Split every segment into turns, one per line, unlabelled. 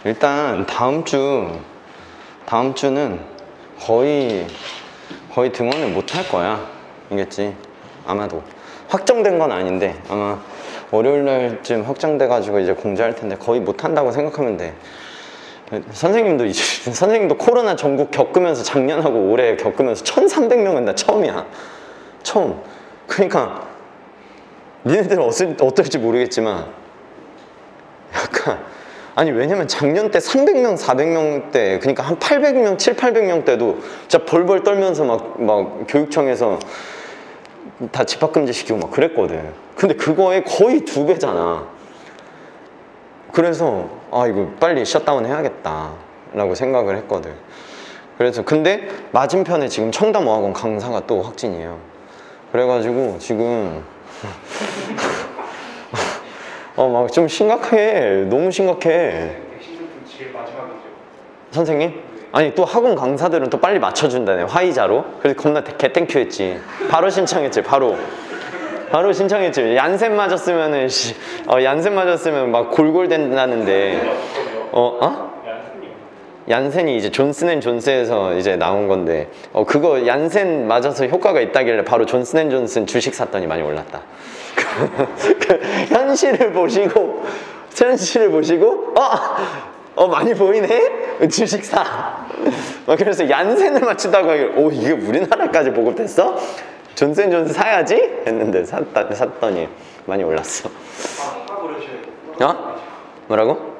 일단 다음 주는 거의 등원을 못 할 거야. 알겠지? 아마도 확정된 건 아닌데 아마 월요일날쯤 확정돼가지고 이제 공지할 텐데 거의 못 한다고 생각하면 돼. 선생님도 코로나 전국 겪으면서 작년하고 올해 겪으면서 1300명은 나 처음이야. 처음. 그러니까 니네들 어떨지 모르겠지만 약간 아니 왜냐면 작년 때 300명 400명 때 그러니까 한 800명 7,800명 때도 진짜 벌벌 떨면서 막 교육청에서 다 집합금지 시키고 막 그랬거든. 근데 그거에 거의 2배잖아. 그래서 아 이거 빨리 셧다운 해야겠다 라고 생각을 했거든. 그래서 근데 맞은편에 지금 청담어학원 강사가 또 확진이에요. 그래가지고 지금 막 좀 심각해. 너무 심각해.
제일 마지막이죠.
선생님? 아니 또 학원 강사들은 또 빨리 맞춰준다네 화이자로. 그래서 겁나 개땡큐했지. 바로 신청했지. 바로 신청했지. 얀센 맞았으면은 얀센 맞았으면 막 골골댄다는데 얀센이 이제 존슨앤존스에서 이제 나온 건데 그거 얀센 맞아서 효과가 있다길래 바로 존슨앤존슨 주식 샀더니 많이 올랐다. 현실을 보시고 많이 보이네? 주식 사. 그래서 얀센을 맞춘다고 하길래 이게 우리나라까지 보급됐어? 존슨앤존슨 사야지? 했는데 샀더니 많이 올랐어. 뭐라고?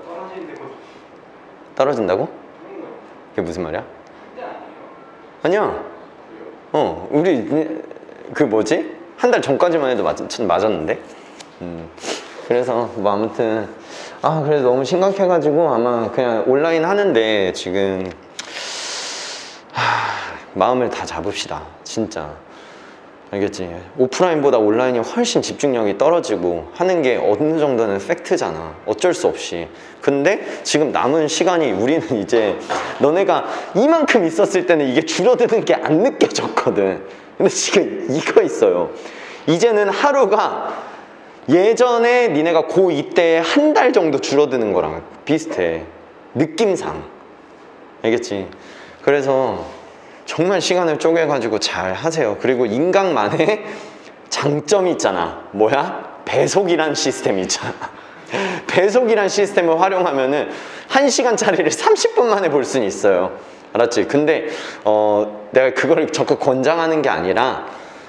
떨어진다고? 그게 무슨 말이야? 아니야. 우리 그 뭐지? 한 달 전까지만 해도 맞았는데. 그래서 뭐 아무튼 그래서 너무 심각해가지고 아마 그냥 온라인 하는데 지금 마음을 다 잡읍시다. 진짜. 알겠지? 오프라인보다 온라인이 훨씬 집중력이 떨어지고 하는 게 어느 정도는 팩트잖아. 어쩔 수 없이. 근데 지금 남은 시간이 우리는 이제 너네가 이만큼 있었을 때는 이게 줄어드는 게 안 느껴졌거든. 근데 지금 이거 있어요. 이제는 하루가 예전에 니네가 고2 때 한 달 정도 줄어드는 거랑 비슷해. 느낌상. 알겠지? 그래서 정말 시간을 쪼개가지고 잘 하세요. 그리고 인강만의 장점이 있잖아. 뭐야? 배속이란 시스템이 있잖아. 배속이란 시스템을 활용하면은 1시간짜리를 30분 만에 볼 수는 있어요. 알았지? 근데 내가 그걸 적극 권장하는 게 아니라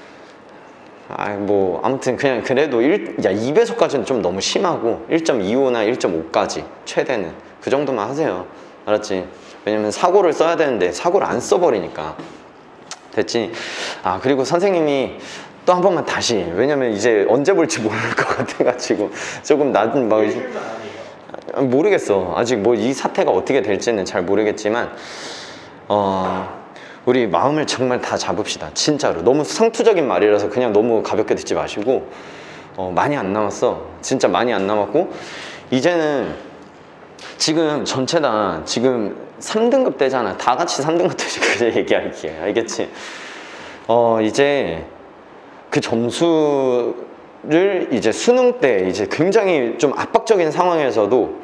뭐 아무튼 그냥 그래도 2배속까지는 좀 너무 심하고 1.25나 1.5까지 최대는 그 정도만 하세요. 알았지? 왜냐면 사고를 써야 되는데 사고를 안 써버리니까. 됐지? 그리고 선생님이 또 한 번만 다시, 왜냐면 이제 언제 볼지 모를 것 같아가지고 조금 낮은 막 모르겠어. 아직 뭐 이 사태가 어떻게 될지는 잘 모르겠지만 우리 마음을 정말 다 잡읍시다. 진짜로. 너무 상투적인 말이라서 그냥 너무 가볍게 듣지 마시고 많이 안 남았어. 진짜 많이 안 남았고 이제는 지금 전체 다 지금 3등급 되잖아. 다 같이 3등급 되지. 그래 얘기할게. 알겠지? 이제 그 점수를 이제 수능 때 이제 굉장히 좀 압박적인 상황에서도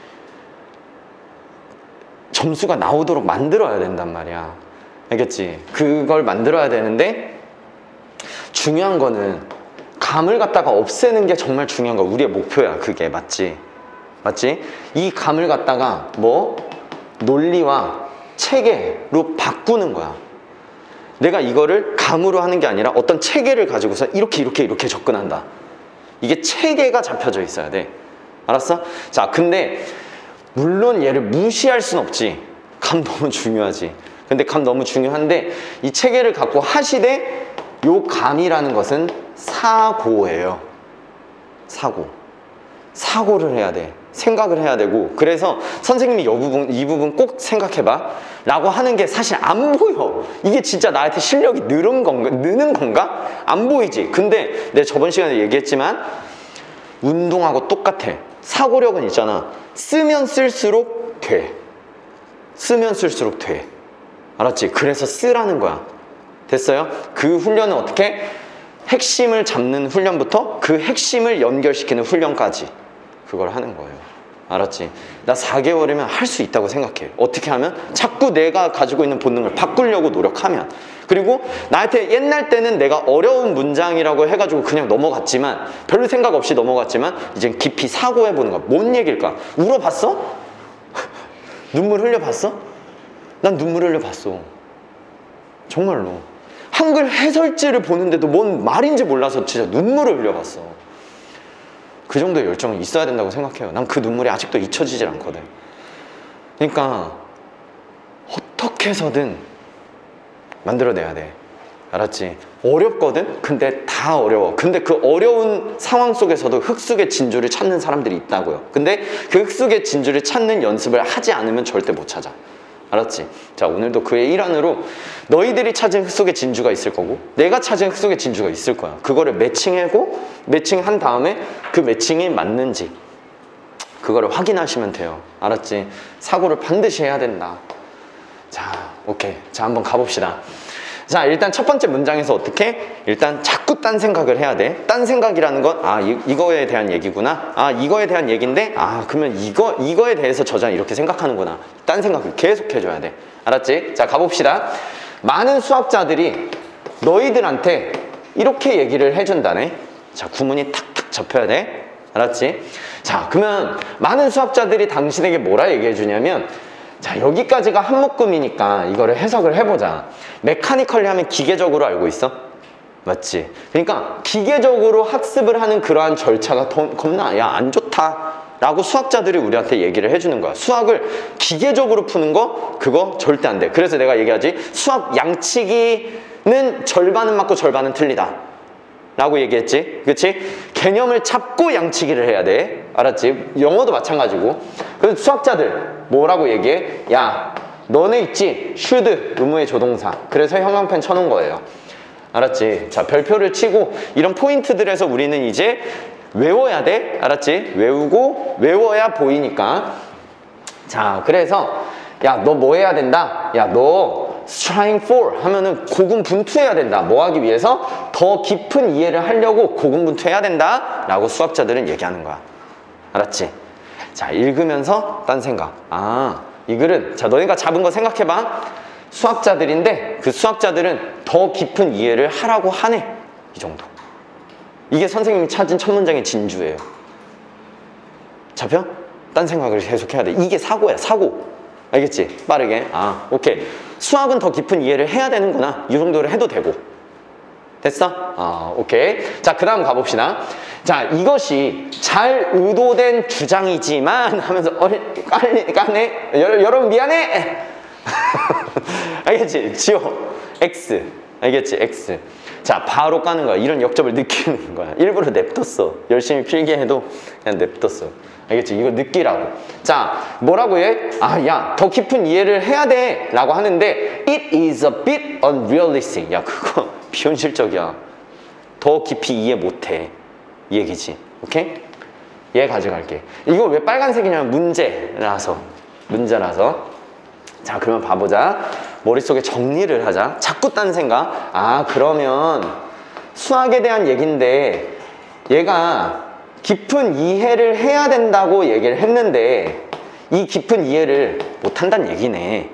점수가 나오도록 만들어야 된단 말이야. 알겠지? 그걸 만들어야 되는데 중요한 거는 감을 갖다가 없애는 게 정말 중요한 거야. 우리의 목표야. 그게 맞지? 맞지? 이 감을 갖다가 뭐 논리와 체계로 바꾸는 거야. 내가 이거를 감으로 하는 게 아니라 어떤 체계를 가지고서 이렇게 접근한다. 이게 체계가 잡혀져 있어야 돼. 알았어? 자, 근데 물론 얘를 무시할 순 없지. 감 너무 중요하지. 근데 감 너무 중요한데 이 체계를 갖고 하시되 요 감이라는 것은 사고예요. 사고를 해야 돼. 생각을 해야 되고. 그래서 선생님이 이 부분 꼭 생각해봐 라고 하는 게 사실 안 보여. 이게 진짜 나한테 실력이 느는 건가? 안 보이지. 근데 내가 저번 시간에 얘기했지만 운동하고 똑같아. 사고력은 있잖아. 쓰면 쓸수록 돼. 알았지? 그래서 쓰라는 거야. 됐어요? 그 훈련은 어떻게? 핵심을 잡는 훈련부터 그 핵심을 연결시키는 훈련까지 그걸 하는 거예요. 알았지? 나 4개월이면 할 수 있다고 생각해. 어떻게 하면? 자꾸 내가 가지고 있는 본능을 바꾸려고 노력하면. 그리고 나한테 옛날 때는 내가 어려운 문장이라고 해가지고 그냥 넘어갔지만, 별로 생각 없이 넘어갔지만 이젠 깊이 사고해보는 거야. 뭔 얘기일까? 울어봤어? 눈물 흘려봤어? 난 눈물 흘려봤어. 정말로. 한글 해설지를 보는데도 뭔 말인지 몰라서 진짜 눈물을 흘려봤어. 그 정도의 열정이 있어야 된다고 생각해요. 난 그 눈물이 아직도 잊혀지질 않거든. 그러니까 어떻게 해서든 만들어내야 돼. 알았지? 어렵거든? 근데 다 어려워. 근데 그 어려운 상황 속에서도 흙 속의 진주를 찾는 사람들이 있다고요. 근데 그 흙 속의 진주를 찾는 연습을 하지 않으면 절대 못 찾아. 알았지? 자, 오늘도 그의 일환으로 너희들이 찾은 흙 속의 진주가 있을 거고 내가 찾은 흙 속의 진주가 있을 거야. 그거를 매칭한 다음에 그 매칭이 맞는지 그거를 확인하시면 돼요. 알았지? 사고를 반드시 해야 된다. 자, 오케이. 자, 한번 가봅시다. 자, 일단 첫 번째 문장에서 어떻게? 일단 자꾸 딴 생각을 해야 돼. 딴 생각이라는 건 이거에 대한 얘기구나. 이거에 대한 얘기인데 그러면 이거에 대해서 저자는 이렇게 생각하는구나. 딴 생각을 계속 해줘야 돼. 알았지? 자, 가봅시다. 많은 수학자들이 너희들한테 이렇게 얘기를 해준다네. 자, 구문이 탁탁 접혀야 돼. 알았지? 자, 그러면 많은 수학자들이 당신에게 뭐라 얘기해 주냐면, 자, 여기까지가 한 묶음이니까 이거를 해석을 해보자. 메카니컬리 하면 기계적으로 알고 있어? 맞지? 그러니까 기계적으로 학습을 하는 그러한 절차가 겁나 안 좋다 라고 수학자들이 우리한테 얘기를 해주는 거야. 수학을 기계적으로 푸는 거 그거 절대 안 돼. 그래서 내가 얘기하지, 수학 양치기는 절반은 맞고 절반은 틀리다 라고 얘기했지. 그치? 개념을 잡고 양치기를 해야 돼. 알았지? 영어도 마찬가지고. 그래서 수학자들 뭐라고 얘기해? 야, 너네 있지? should 의무의 조동사. 그래서 형광펜 쳐놓은 거예요. 알았지? 자, 별표를 치고 이런 포인트들에서 우리는 이제 외워야 돼. 알았지? 외우고 외워야 보이니까. 자, 그래서 야, 너 뭐 해야 된다? 야, 너 trying for 하면은 고군분투해야 된다. 뭐 하기 위해서? 더 깊은 이해를 하려고 고군분투해야 된다 라고 수학자들은 얘기하는 거야. 알았지? 자, 읽으면서 딴 생각. 이 글은, 자, 너희가 잡은 거 생각해봐. 수학자들인데 그 수학자들은 더 깊은 이해를 하라고 하네. 이 정도. 이게 선생님이 찾은 첫 문장의 진주예요. 잡혀? 딴 생각을 계속 해야 돼. 이게 사고야, 사고. 알겠지? 빠르게. 오케이. 수학은 더 깊은 이해를 해야 되는구나. 이 정도를 해도 되고. 됐어? 오케이. 자, 그 다음 가봅시다. 자, 이것이 잘 의도된 주장이지만 하면서 까네? 여러분 미안해! 알겠지? 지워. X. 알겠지? X. 자, 바로 까는 거야. 이런 역접을 느끼는 거야. 일부러 냅뒀어. 열심히 필기해도 그냥 냅뒀어. 알겠지? 이거 느끼라고. 자, 뭐라고 해? 야, 더 깊은 이해를 해야 돼 라고 하는데 It is a bit unrealistic. 야, 그거 비현실적이야. 더 깊이 이해 못해. 이 얘기지. 오케이? 얘 가져갈게. 이거 왜 빨간색이냐면 문제라서. 자, 그러면 봐보자. 머릿속에 정리를 하자. 자꾸 딴 생각. 그러면 수학에 대한 얘기인데 얘가 깊은 이해를 해야 된다고 얘기를 했는데 이 깊은 이해를 못한다는 얘기네.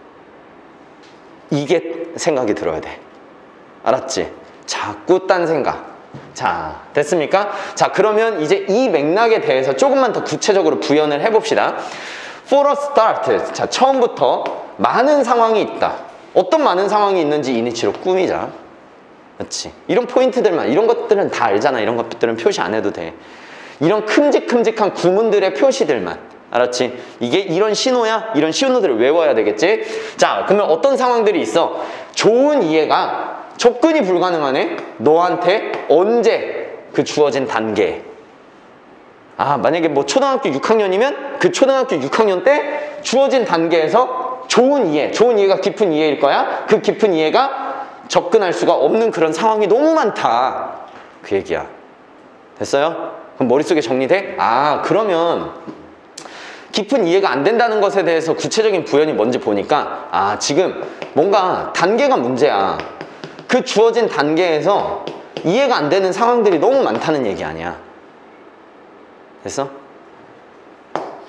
이게 생각이 들어야 돼. 알았지? 자꾸 딴 생각. 자, 됐습니까? 자, 그러면 이제 이 맥락에 대해서 조금만 더 구체적으로 부연을 해봅시다. For a start. 자, 처음부터 많은 상황이 있다. 어떤 많은 상황이 있는지 이니치로 꾸미자. 그렇지? 이런 포인트들만, 이런 것들은 다 알잖아. 이런 것들은 표시 안 해도 돼. 이런 큼직큼직한 구문들의 표시들만. 알았지? 이게 이런 신호야? 이런 신호들을 외워야 되겠지? 자, 그러면 어떤 상황들이 있어? 좋은 이해가 접근이 불가능하네? 너한테 언제? 그 주어진 단계. 만약에 뭐 초등학교 6학년이면 그 초등학교 6학년 때 주어진 단계에서 좋은 이해가 깊은 이해일 거야. 그 깊은 이해가 접근할 수가 없는 그런 상황이 너무 많다. 그 얘기야. 됐어요? 그럼 머릿속에 정리돼? 그러면 깊은 이해가 안 된다는 것에 대해서 구체적인 부연이 뭔지 보니까 지금 뭔가 단계가 문제야. 그 주어진 단계에서 이해가 안 되는 상황들이 너무 많다는 얘기 아니야. 됐어?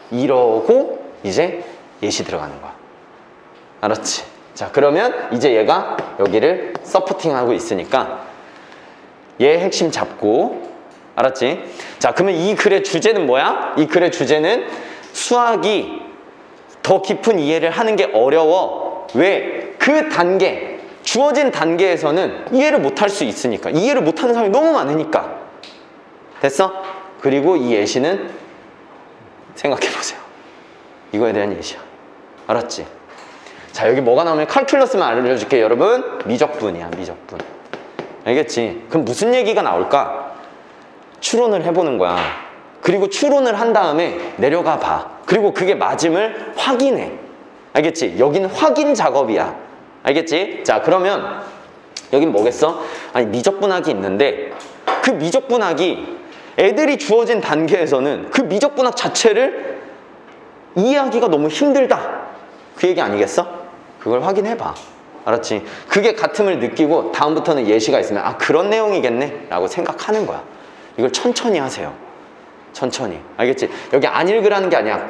이러고 이제 예시 들어가는 거야. 알았지? 자, 그러면 이제 얘가 여기를 서포팅하고 있으니까 얘 핵심 잡고, 알았지? 자, 그러면 이 글의 주제는 뭐야? 이 글의 주제는 수학이 더 깊은 이해를 하는 게 어려워. 왜? 그 단계, 주어진 단계에서는 이해를 못할 수 있으니까. 이해를 못하는 사람이 너무 많으니까. 됐어? 그리고 이 예시는 생각해보세요. 이거에 대한 예시야. 알았지? 자, 여기 뭐가 나오면 칼큘러스만 알려줄게. 여러분, 미적분이야. 미적분. 알겠지? 그럼 무슨 얘기가 나올까? 추론을 해보는 거야. 그리고 추론을 한 다음에 내려가 봐. 그리고 그게 맞음을 확인해. 알겠지? 여기는 확인 작업이야. 알겠지? 자, 그러면 여긴 뭐겠어? 아니, 미적분학이 있는데 그 미적분학이 애들이 주어진 단계에서는 그 미적분학 자체를 이해하기가 너무 힘들다. 그 얘기 아니겠어? 그걸 확인해봐. 알았지? 그게 같음을 느끼고 다음부터는 예시가 있으면 아, 그런 내용이겠네 라고 생각하는 거야. 이걸 천천히 하세요. 천천히. 알겠지? 여기 안 읽으라는 게 아니야.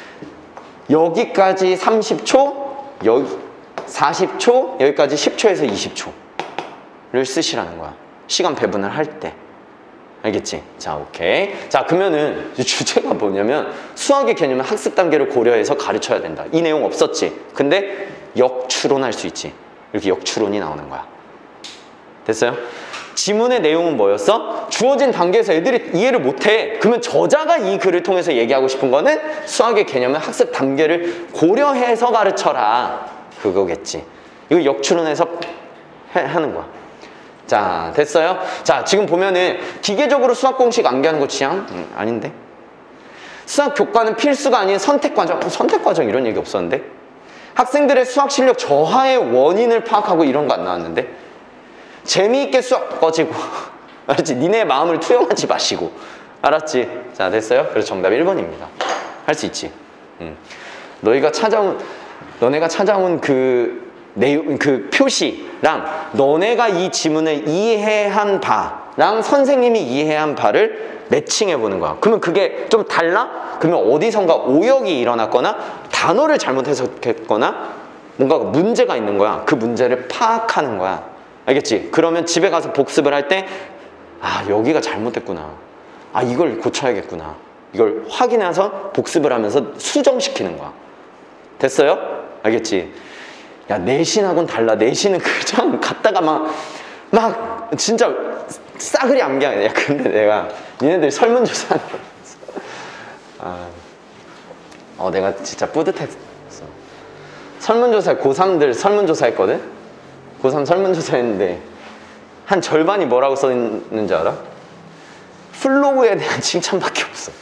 여기까지 30초, 여기 40초, 여기까지 10초에서 20초를 쓰시라는 거야. 시간 배분을 할 때. 알겠지? 자, 오케이. 자, 그러면은 주제가 뭐냐면 수학의 개념은 학습 단계를 고려해서 가르쳐야 된다. 이 내용 없었지? 근데 역추론할 수 있지. 이렇게 역추론이 나오는 거야. 됐어요? 지문의 내용은 뭐였어? 주어진 단계에서 애들이 이해를 못해. 그러면 저자가 이 글을 통해서 얘기하고 싶은 거는 수학의 개념은 학습 단계를 고려해서 가르쳐라. 그거겠지. 이거 역추론해서 하는 거야. 자, 됐어요? 자, 지금 보면은 기계적으로 수학 공식 암기하는 거 취향? 아닌데? 수학 교과는 필수가 아닌 선택과정. 선택과정 이런 얘기 없었는데? 학생들의 수학 실력 저하의 원인을 파악하고 이런 거 안 나왔는데? 재미있게 수학 꺼지고 알았지? 니네 마음을 투영하지 마시고. 알았지? 자, 됐어요? 그래서 정답 1번입니다. 할 수 있지? 너네가 찾아온 그 내용, 그 표시랑 너네가 이 지문을 이해한 바랑 선생님이 이해한 바를 매칭해 보는 거야. 그러면 그게 좀 달라? 그러면 어디선가 오역이 일어났거나 단어를 잘못 해석했거나 뭔가 문제가 있는 거야. 그 문제를 파악하는 거야. 알겠지? 그러면 집에 가서 복습을 할 때 아, 여기가 잘못됐구나. 아, 이걸 고쳐야겠구나. 이걸 확인해서 복습을 하면서 수정시키는 거야. 됐어요? 알겠지? 야, 내신하고는 달라. 내신은 그냥 갔다가 막 진짜 싸그리 암기하네. 야, 근데 내가 니네들 설문조사 내가 진짜 뿌듯했어. 설문조사 고3들 설문조사 했거든? 고3 설문조사 했는데 한 절반이 뭐라고 써있는지 알아? 플로우에 대한 칭찬밖에 없어.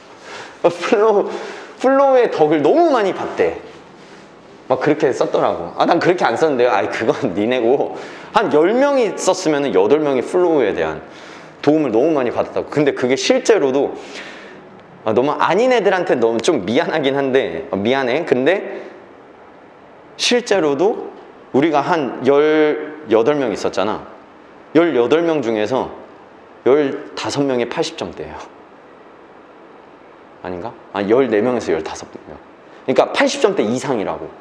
플로우의 덕을 너무 많이 봤대. 막 그렇게 썼더라고. 아, 난 그렇게 안 썼는데요. 아이, 그건 니네고. 한 10명이 썼으면 8명이 플로우에 대한 도움을 너무 많이 받았다고. 근데 그게 실제로도 너무 아닌 애들한테 너무 좀 미안하긴 한데 미안해. 근데 실제로도 우리가 한 18명 있었잖아. 18명 중에서 15명이 80점대예요. 아닌가? 14명에서 15명. 그러니까 80점대 이상이라고.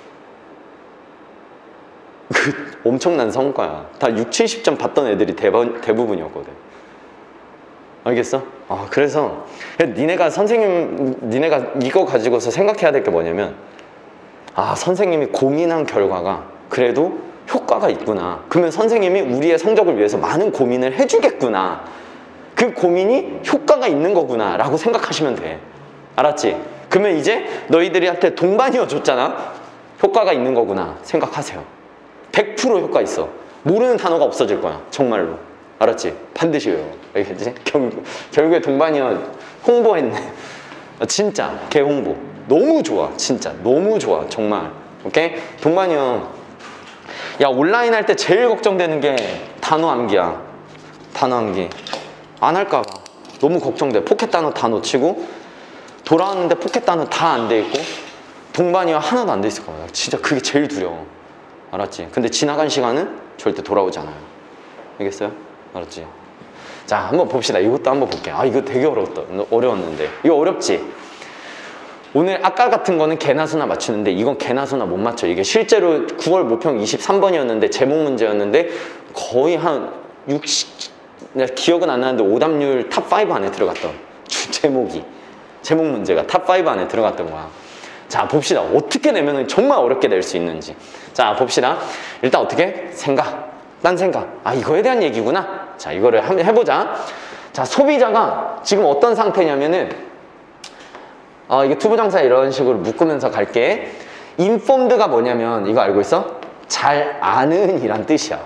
그 엄청난 성과야. 다 6, 70점 받던 애들이 대부분이었거든. 알겠어? 그래서 니네가 이거 가지고서 생각해야 될 게 뭐냐면 선생님이 고민한 결과가 그래도 효과가 있구나. 그러면 선생님이 우리의 성적을 위해서 많은 고민을 해주겠구나. 그 고민이 효과가 있는 거구나 라고 생각하시면 돼. 알았지? 그러면 이제 너희들한테 동반이어 줬잖아. 효과가 있는 거구나 생각하세요. 100% 효과 있어. 모르는 단어가 없어질 거야. 정말로. 알았지? 반드시 외워. 알겠지? 결국에 동반이어 홍보했네. 진짜 개 홍보. 너무 좋아. 진짜 너무 좋아. 정말. 오케이? 동반이어. 야, 온라인 할 때 제일 걱정되는 게 단어 암기야. 단어 암기. 안 할까 봐. 너무 걱정돼. 포켓 단어 다 놓치고 돌아왔는데 포켓 단어 다 안 돼 있고 동반이어 하나도 안 돼 있을 거야. 진짜 그게 제일 두려워. 알았지? 근데 지나간 시간은 절대 돌아오지 않아요. 알겠어요? 알았지? 자, 한번 봅시다. 이것도 한번 볼게. 이거 되게 어려웠는데. 이거 어렵지? 오늘 아까 같은 거는 개나 수나 맞추는데 이건 개나 수나 못 맞춰. 이게 실제로 9월 모평 23번이었는데 제목 문제였는데 거의 한 60, 내가 기억은 안 나는데 오답률 탑5 안에 들어갔던 제목 문제가 탑5 안에 들어갔던 거야. 자, 봅시다. 어떻게 내면 정말 어렵게 낼 수 있는지. 자, 봅시다. 일단 어떻게? 딴 생각. 아, 이거에 대한 얘기구나. 자, 이거를 한번 해보자. 자, 소비자가 지금 어떤 상태냐면은 이게 투부정사 이런 식으로 묶으면서 갈게. informed가 뭐냐면 이거 알고 있어? 잘 아는 이란 뜻이야.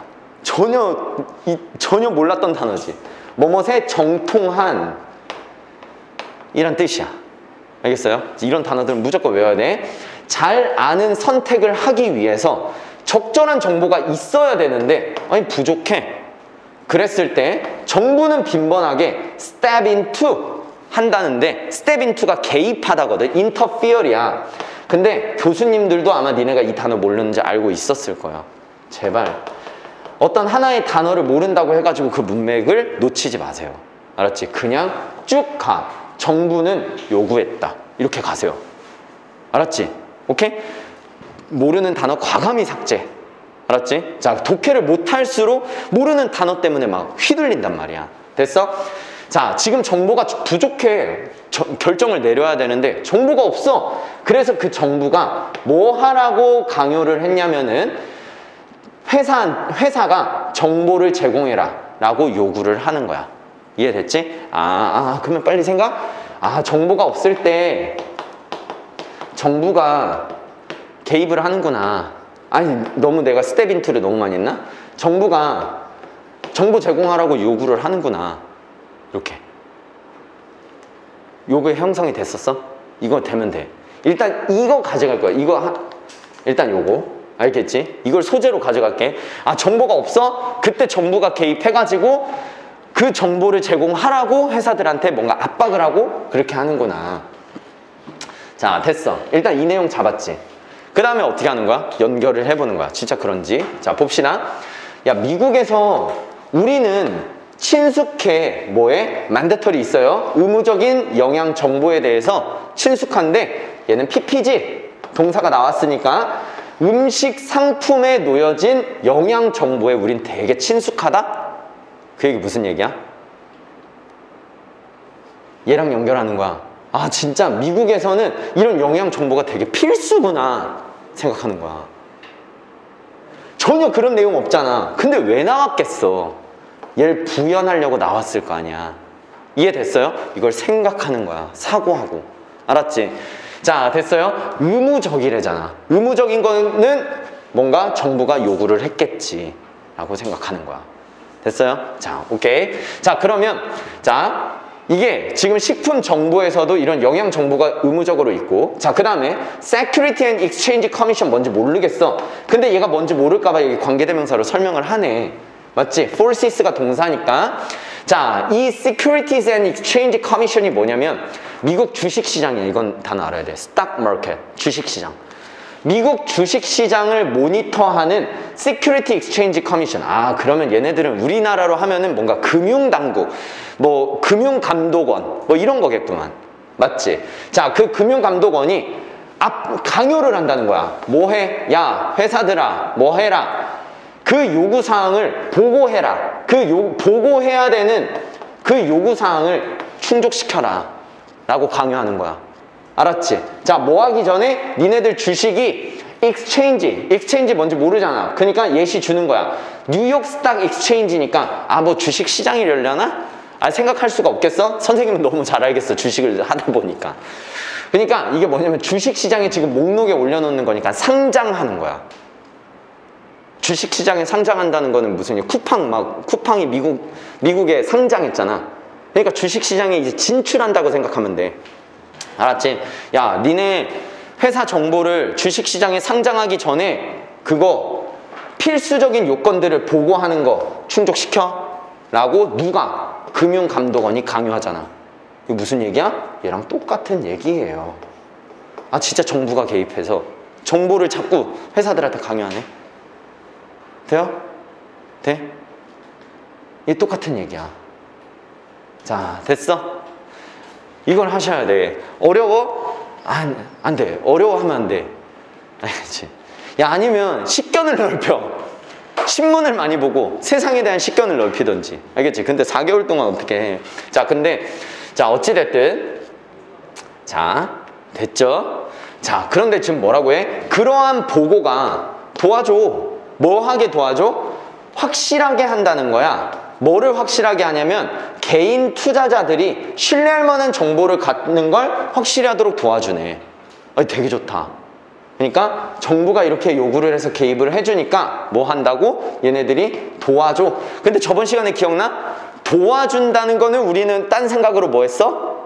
전혀 몰랐던 단어지. 뭐뭐에 정통한 이란 뜻이야. 알겠어요? 이런 단어들은 무조건 외워야 돼. 잘 아는 선택을 하기 위해서 적절한 정보가 있어야 되는데 아니 부족해. 그랬을 때 정부는 빈번하게 step into 한다는데 step into가 개입하다거든. interfere야. 근데 교수님들도 아마 니네가 이 단어 모르는지 알고 있었을 거야. 제발 어떤 하나의 단어를 모른다고 해가지고 그 문맥을 놓치지 마세요. 알았지? 그냥 쭉 가. 정부는 요구했다. 이렇게 가세요. 알았지? 오케이? 모르는 단어 과감히 삭제. 알았지? 자, 독해를 못할수록 모르는 단어 때문에 막 휘둘린단 말이야. 됐어? 자, 지금 정보가 부족해. 결정을 내려야 되는데 정보가 없어. 그래서 그 정부가 뭐 하라고 강요를 했냐면은 회사가 정보를 제공해라 라고 요구를 하는 거야. 이해됐지? 그러면 빨리 생각? 정보가 없을 때 정부가 개입을 하는구나. 아니, 너무 내가 스텝 인투를 너무 많이 했나? 정부가 정보 제공하라고 요구를 하는구나. 이렇게. 요거 형성이 됐었어? 이거 되면 돼. 일단 이거 가져갈 거야. 일단 요거. 알겠지? 이걸 소재로 가져갈게. 정보가 없어? 그때 정부가 개입해가지고 그 정보를 제공하라고 회사들한테 뭔가 압박을 하고 그렇게 하는구나. 자, 됐어. 일단 이 내용 잡았지? 그 다음에 어떻게 하는 거야? 연결을 해보는 거야. 진짜 그런지. 자, 봅시다. 야, 미국에서 우리는 친숙해. 뭐에? 만데터리 있어요. 의무적인 영양 정보에 대해서 친숙한데 얘는 PP지. 동사가 나왔으니까 음식 상품에 놓여진 영양 정보에 우린 되게 친숙하다? 그 얘기 무슨 얘기야? 얘랑 연결하는 거야. 진짜 미국에서는 이런 영양 정보가 되게 필수구나 생각하는 거야. 전혀 그런 내용 없잖아. 근데 왜 나왔겠어? 얘를 부연하려고 나왔을 거 아니야. 이해됐어요? 이걸 생각하는 거야. 사고하고. 알았지? 자, 됐어요? 의무적이래잖아. 의무적인 거는 뭔가 정부가 요구를 했겠지 라고 생각하는 거야. 됐어요? 자, 오케이. 자, 그러면 자, 이게 지금 식품 정보에서도 이런 영양 정보가 의무적으로 있고, 자, 그 다음에 Security and Exchange Commission 뭔지 모르겠어. 근데 얘가 뭔지 모를까봐 여기 관계대명사로 설명을 하네. 맞지? Forces가 동사니까. 자, 이 Securities and Exchange Commission이 뭐냐면 미국 주식시장이야. 이건 단어 알아야 돼. Stock Market, 주식시장. 미국 주식시장을 모니터하는 Security Exchange Commission. 그러면 얘네들은 우리나라로 하면은 뭔가 금융당국, 뭐 금융감독원, 뭐 이런 거겠구만. 맞지? 자, 그 금융감독원이 강요를 한다는 거야. 뭐 해? 야, 회사들아, 뭐 해라. 그 요구사항을 보고해라. 보고해야 되는 그 요구사항을 충족시켜라. 라고 강요하는 거야. 알았지? 자, 뭐 하기 전에 니네들 주식이 익스체인지 뭔지 모르잖아. 그러니까 예시 주는 거야. 뉴욕 스탁 익스체인지니까 뭐 주식 시장이 열려나? 생각할 수가 없겠어? 선생님은 너무 잘 알겠어. 주식을 하다 보니까. 그러니까 이게 뭐냐면 주식 시장에 지금 목록에 올려놓는 거니까 상장하는 거야. 주식 시장에 상장한다는 거는 무슨 쿠팡이 미국에 상장했잖아. 그러니까 주식 시장에 이제 진출한다고 생각하면 돼. 알았지? 야, 니네 회사 정보를 주식시장에 상장하기 전에 그거 필수적인 요건들을 보고하는 거 충족시켜? 라고 누가? 금융감독원이 강요하잖아. 이거 무슨 얘기야? 얘랑 똑같은 얘기예요. 진짜 정부가 개입해서 정보를 자꾸 회사들한테 강요하네. 돼요? 돼? 이게 똑같은 얘기야. 자, 됐어? 이걸 하셔야 돼. 어려워? 안 돼. 어려워하면 안 돼. 알겠지? 야, 아니면 식견을 넓혀. 신문을 많이 보고 세상에 대한 식견을 넓히던지. 알겠지? 근데 4개월 동안 어떻게 해? 자, 근데, 자, 어찌됐든. 자, 됐죠? 자, 그런데 지금 뭐라고 해? 그러한 보고가 도와줘. 뭐 하게 도와줘? 확실하게 한다는 거야. 뭐를 확실하게 하냐면 개인 투자자들이 신뢰할 만한 정보를 갖는 걸 확실히 하도록 도와주네. 되게 좋다. 그러니까 정부가 이렇게 요구를 해서 개입을 해주니까 뭐 한다고? 얘네들이 도와줘. 근데 저번 시간에 기억나? 도와준다는 거는 우리는 딴 생각으로 뭐 했어?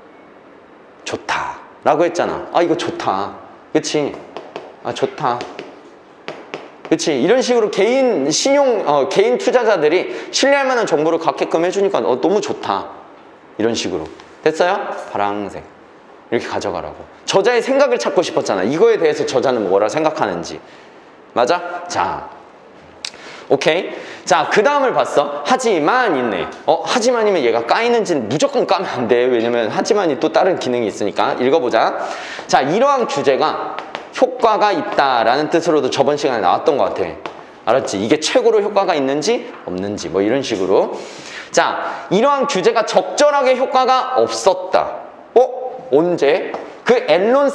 좋다 라고 했잖아. 이거 좋다. 그치? 좋다. 그치? 이런 식으로 개인 개인 투자자들이 신뢰할 만한 정보를 갖게끔 해주니까 너무 좋다. 이런 식으로. 됐어요? 파랑색. 이렇게 가져가라고. 저자의 생각을 찾고 싶었잖아. 이거에 대해서 저자는 뭐라 생각하는지. 맞아? 자, 오케이. 자, 그 다음을 봤어. 하지만 있네. 하지만이면 얘가 까이는지는 무조건 까면 안 돼. 왜냐면 하지만이 또 다른 기능이 있으니까. 읽어보자. 자, 이러한 규제가 효과가 있다라는 뜻으로도 저번 시간에 나왔던 것 같아. 알았지? 이게 최고로 효과가 있는지 없는지 뭐 이런 식으로. 자, 이러한 규제가 적절하게 효과가 없었다. 언제? 그 앨런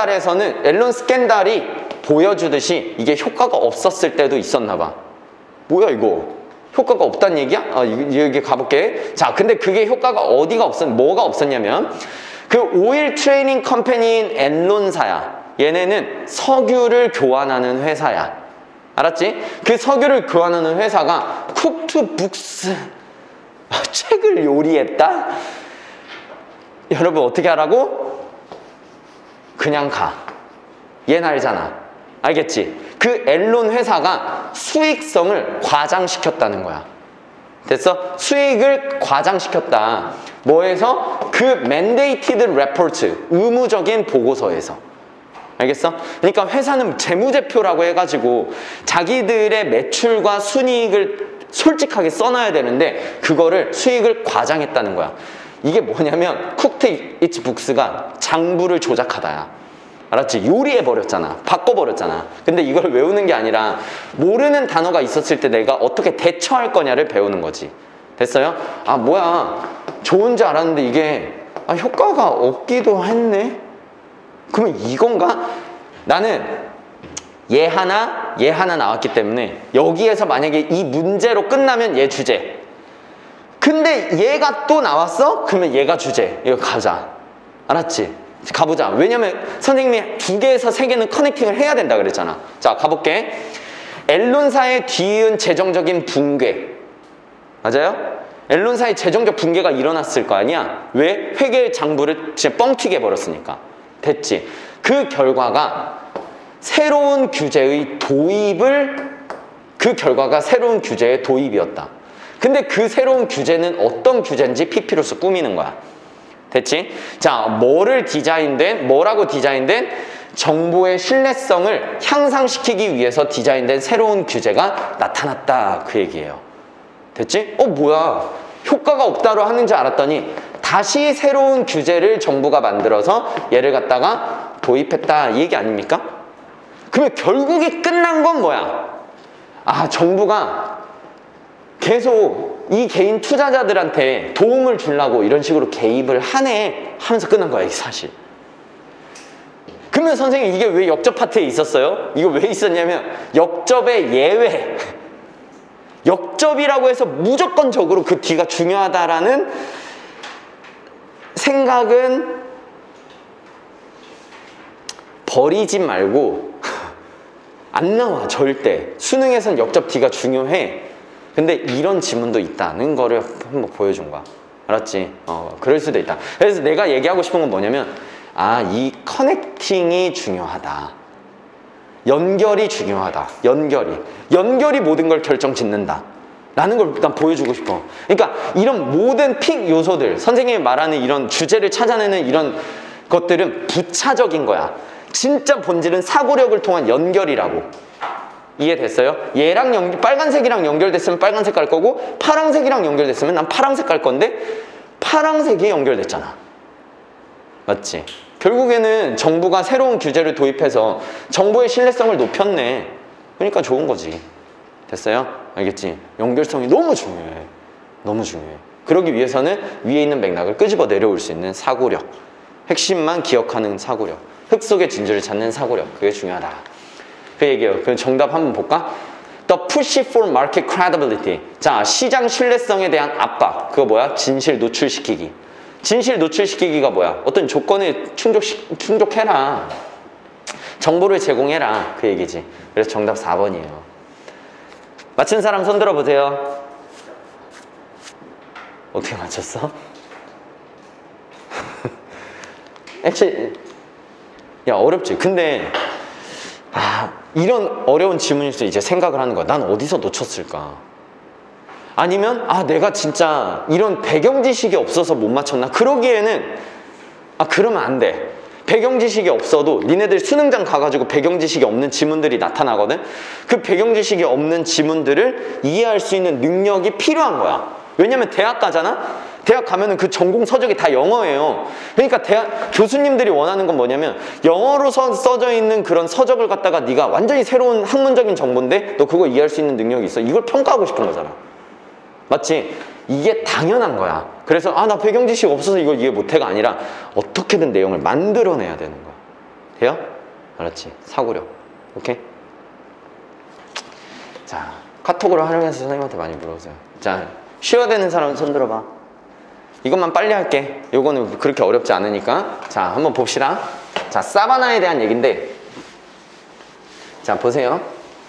스캔들이 보여주듯이 이게 효과가 없었을 때도 있었나 봐. 뭐야 이거? 효과가 없다는 얘기야? 여기 가볼게. 자, 근데 그게 효과가 뭐가 없었냐면 그 오일 트레이닝 컴퍼니인 앨론사야. 얘네는 석유를 교환하는 회사야. 알았지? 그 석유를 교환하는 회사가 쿡투북스 책을 요리했다? 여러분 어떻게 하라고? 그냥 가. 얘는 알잖아. 알겠지? 그 앨론 회사가 수익성을 과장시켰다는 거야. 됐어? 수익을 과장시켰다. 뭐에서? 그 mandated report, 의무적인 보고서에서. 알겠어? 그러니까 회사는 재무제표라고 해가지고 자기들의 매출과 순이익을 솔직하게 써놔야 되는데 그거를 수익을 과장했다는 거야. 이게 뭐냐면 쿡투북스가 장부를 조작하다야. 알았지? 요리해버렸잖아. 바꿔버렸잖아. 근데 이걸 외우는 게 아니라 모르는 단어가 있었을 때 내가 어떻게 대처할 거냐를 배우는 거지. 됐어요? 뭐야 좋은 줄 알았는데 이게 효과가 없기도 했네. 그러면 이건가? 나는 얘 하나 나왔기 때문에 여기에서 만약에 이 문제로 끝나면 얘 주제. 근데 얘가 또 나왔어? 그러면 얘가 주제. 이거 가자. 알았지? 가보자. 왜냐면 선생님이 2개에서 3개는 커넥팅을 해야 된다 그랬잖아. 자, 가볼게. 앨론사의 뒤이은 재정적인 붕괴. 맞아요? 앨론사의 재정적 붕괴가 일어났을 거 아니야? 왜? 회계 장부를 진짜 뻥튀기 해버렸으니까. 됐지? 그 결과가 새로운 규제의 도입이었다. 근데 그 새로운 규제는 어떤 규제인지 PP로서 꾸미는 거야. 됐지? 자, 뭐라고 디자인된? 정보의 신뢰성을 향상시키기 위해서 디자인된 새로운 규제가 나타났다. 그 얘기예요. 됐지? 뭐야? 효과가 없다로 하는 줄 알았더니 다시 새로운 규제를 정부가 만들어서 얘를 갖다가 도입했다. 이 얘기 아닙니까? 그러면 결국에 끝난 건 뭐야? 정부가 계속 이 개인 투자자들한테 도움을 주려고 이런 식으로 개입을 하네 하면서 끝난 거야, 이게 사실. 그러면 선생님 이게 왜 역접 파트에 있었어요? 이거 왜 있었냐면 역접의 예외. 역접이라고 해서 무조건적으로 그 뒤가 중요하다라는 생각은 버리지 말고 안 나와, 절대. 수능에선 역접 뒤가 중요해. 근데 이런 지문도 있다는 거를 한번 보여준 거야. 알았지? 그럴 수도 있다. 그래서 내가 얘기하고 싶은 건 뭐냐면 이 커넥팅이 중요하다. 연결이 중요하다. 연결이 모든 걸 결정짓는다 라는 걸 일단 보여주고 싶어. 그러니까 이런 모든 픽 요소들, 선생님이 말하는 이런 주제를 찾아내는 이런 것들은 부차적인 거야. 진짜 본질은 사고력을 통한 연결이라고. 이해됐어요? 얘랑 빨간색이랑 연결됐으면 빨간색 깔 거고 파란색이랑 연결됐으면 난 파란색 깔 건데 파란색이 연결됐잖아. 맞지? 결국에는 정부가 새로운 규제를 도입해서 정부의 신뢰성을 높였네. 그러니까 좋은 거지. 됐어요? 알겠지? 연결성이 너무 중요해. 너무 중요해. 그러기 위해서는 위에 있는 맥락을 끄집어 내려올 수 있는 사고력, 핵심만 기억하는 사고력, 흙 속의 진주를 찾는 사고력, 그게 중요하다. 그 얘기예요. 그럼 정답 한번 볼까? The push for market credibility. 자, 시장 신뢰성에 대한 압박. 그거 뭐야? 진실 노출시키기. 진실 노출시키기가 뭐야? 어떤 조건을 충족해라. 정보를 제공해라. 그 얘기지. 그래서 정답 4번이에요. 맞춘 사람 손 들어보세요. 어떻게 맞췄어? actually, 야, 어렵지. 근데 이런 어려운 질문일수록 이제 생각을 하는 거야. 난 어디서 놓쳤을까? 아니면 내가 진짜 이런 배경 지식이 없어서 못 맞췄나? 그러기에는 그러면 안 돼. 배경 지식이 없어도 니네들 수능장 가가지고 배경 지식이 없는 지문들이 나타나거든. 그 배경 지식이 없는 지문들을 이해할 수 있는 능력이 필요한 거야. 왜냐면 대학 가잖아? 대학 가면은 그 전공 서적이 다 영어예요. 그러니까 대학 교수님들이 원하는 건 뭐냐면 영어로 써져 있는 그런 서적을 갖다가 네가 완전히 새로운 학문적인 정보인데 너 그거 이해할 수 있는 능력이 있어. 이걸 평가하고 싶은 거잖아. 맞지? 이게 당연한 거야. 그래서 나 배경 지식 없어서 이걸 이해 못해가 아니라 어떻게든 내용을 만들어내야 되는 거야. 돼요? 알았지? 사고력. 오케이? 자, 카톡으로 활용해서 선생님한테 많이 물어보세요. 자, 쉬어야 되는 사람 손 들어봐. 이것만 빨리 할게. 요거는 그렇게 어렵지 않으니까. 자, 한번 봅시다. 자, 사바나에 대한 얘기인데, 자, 보세요.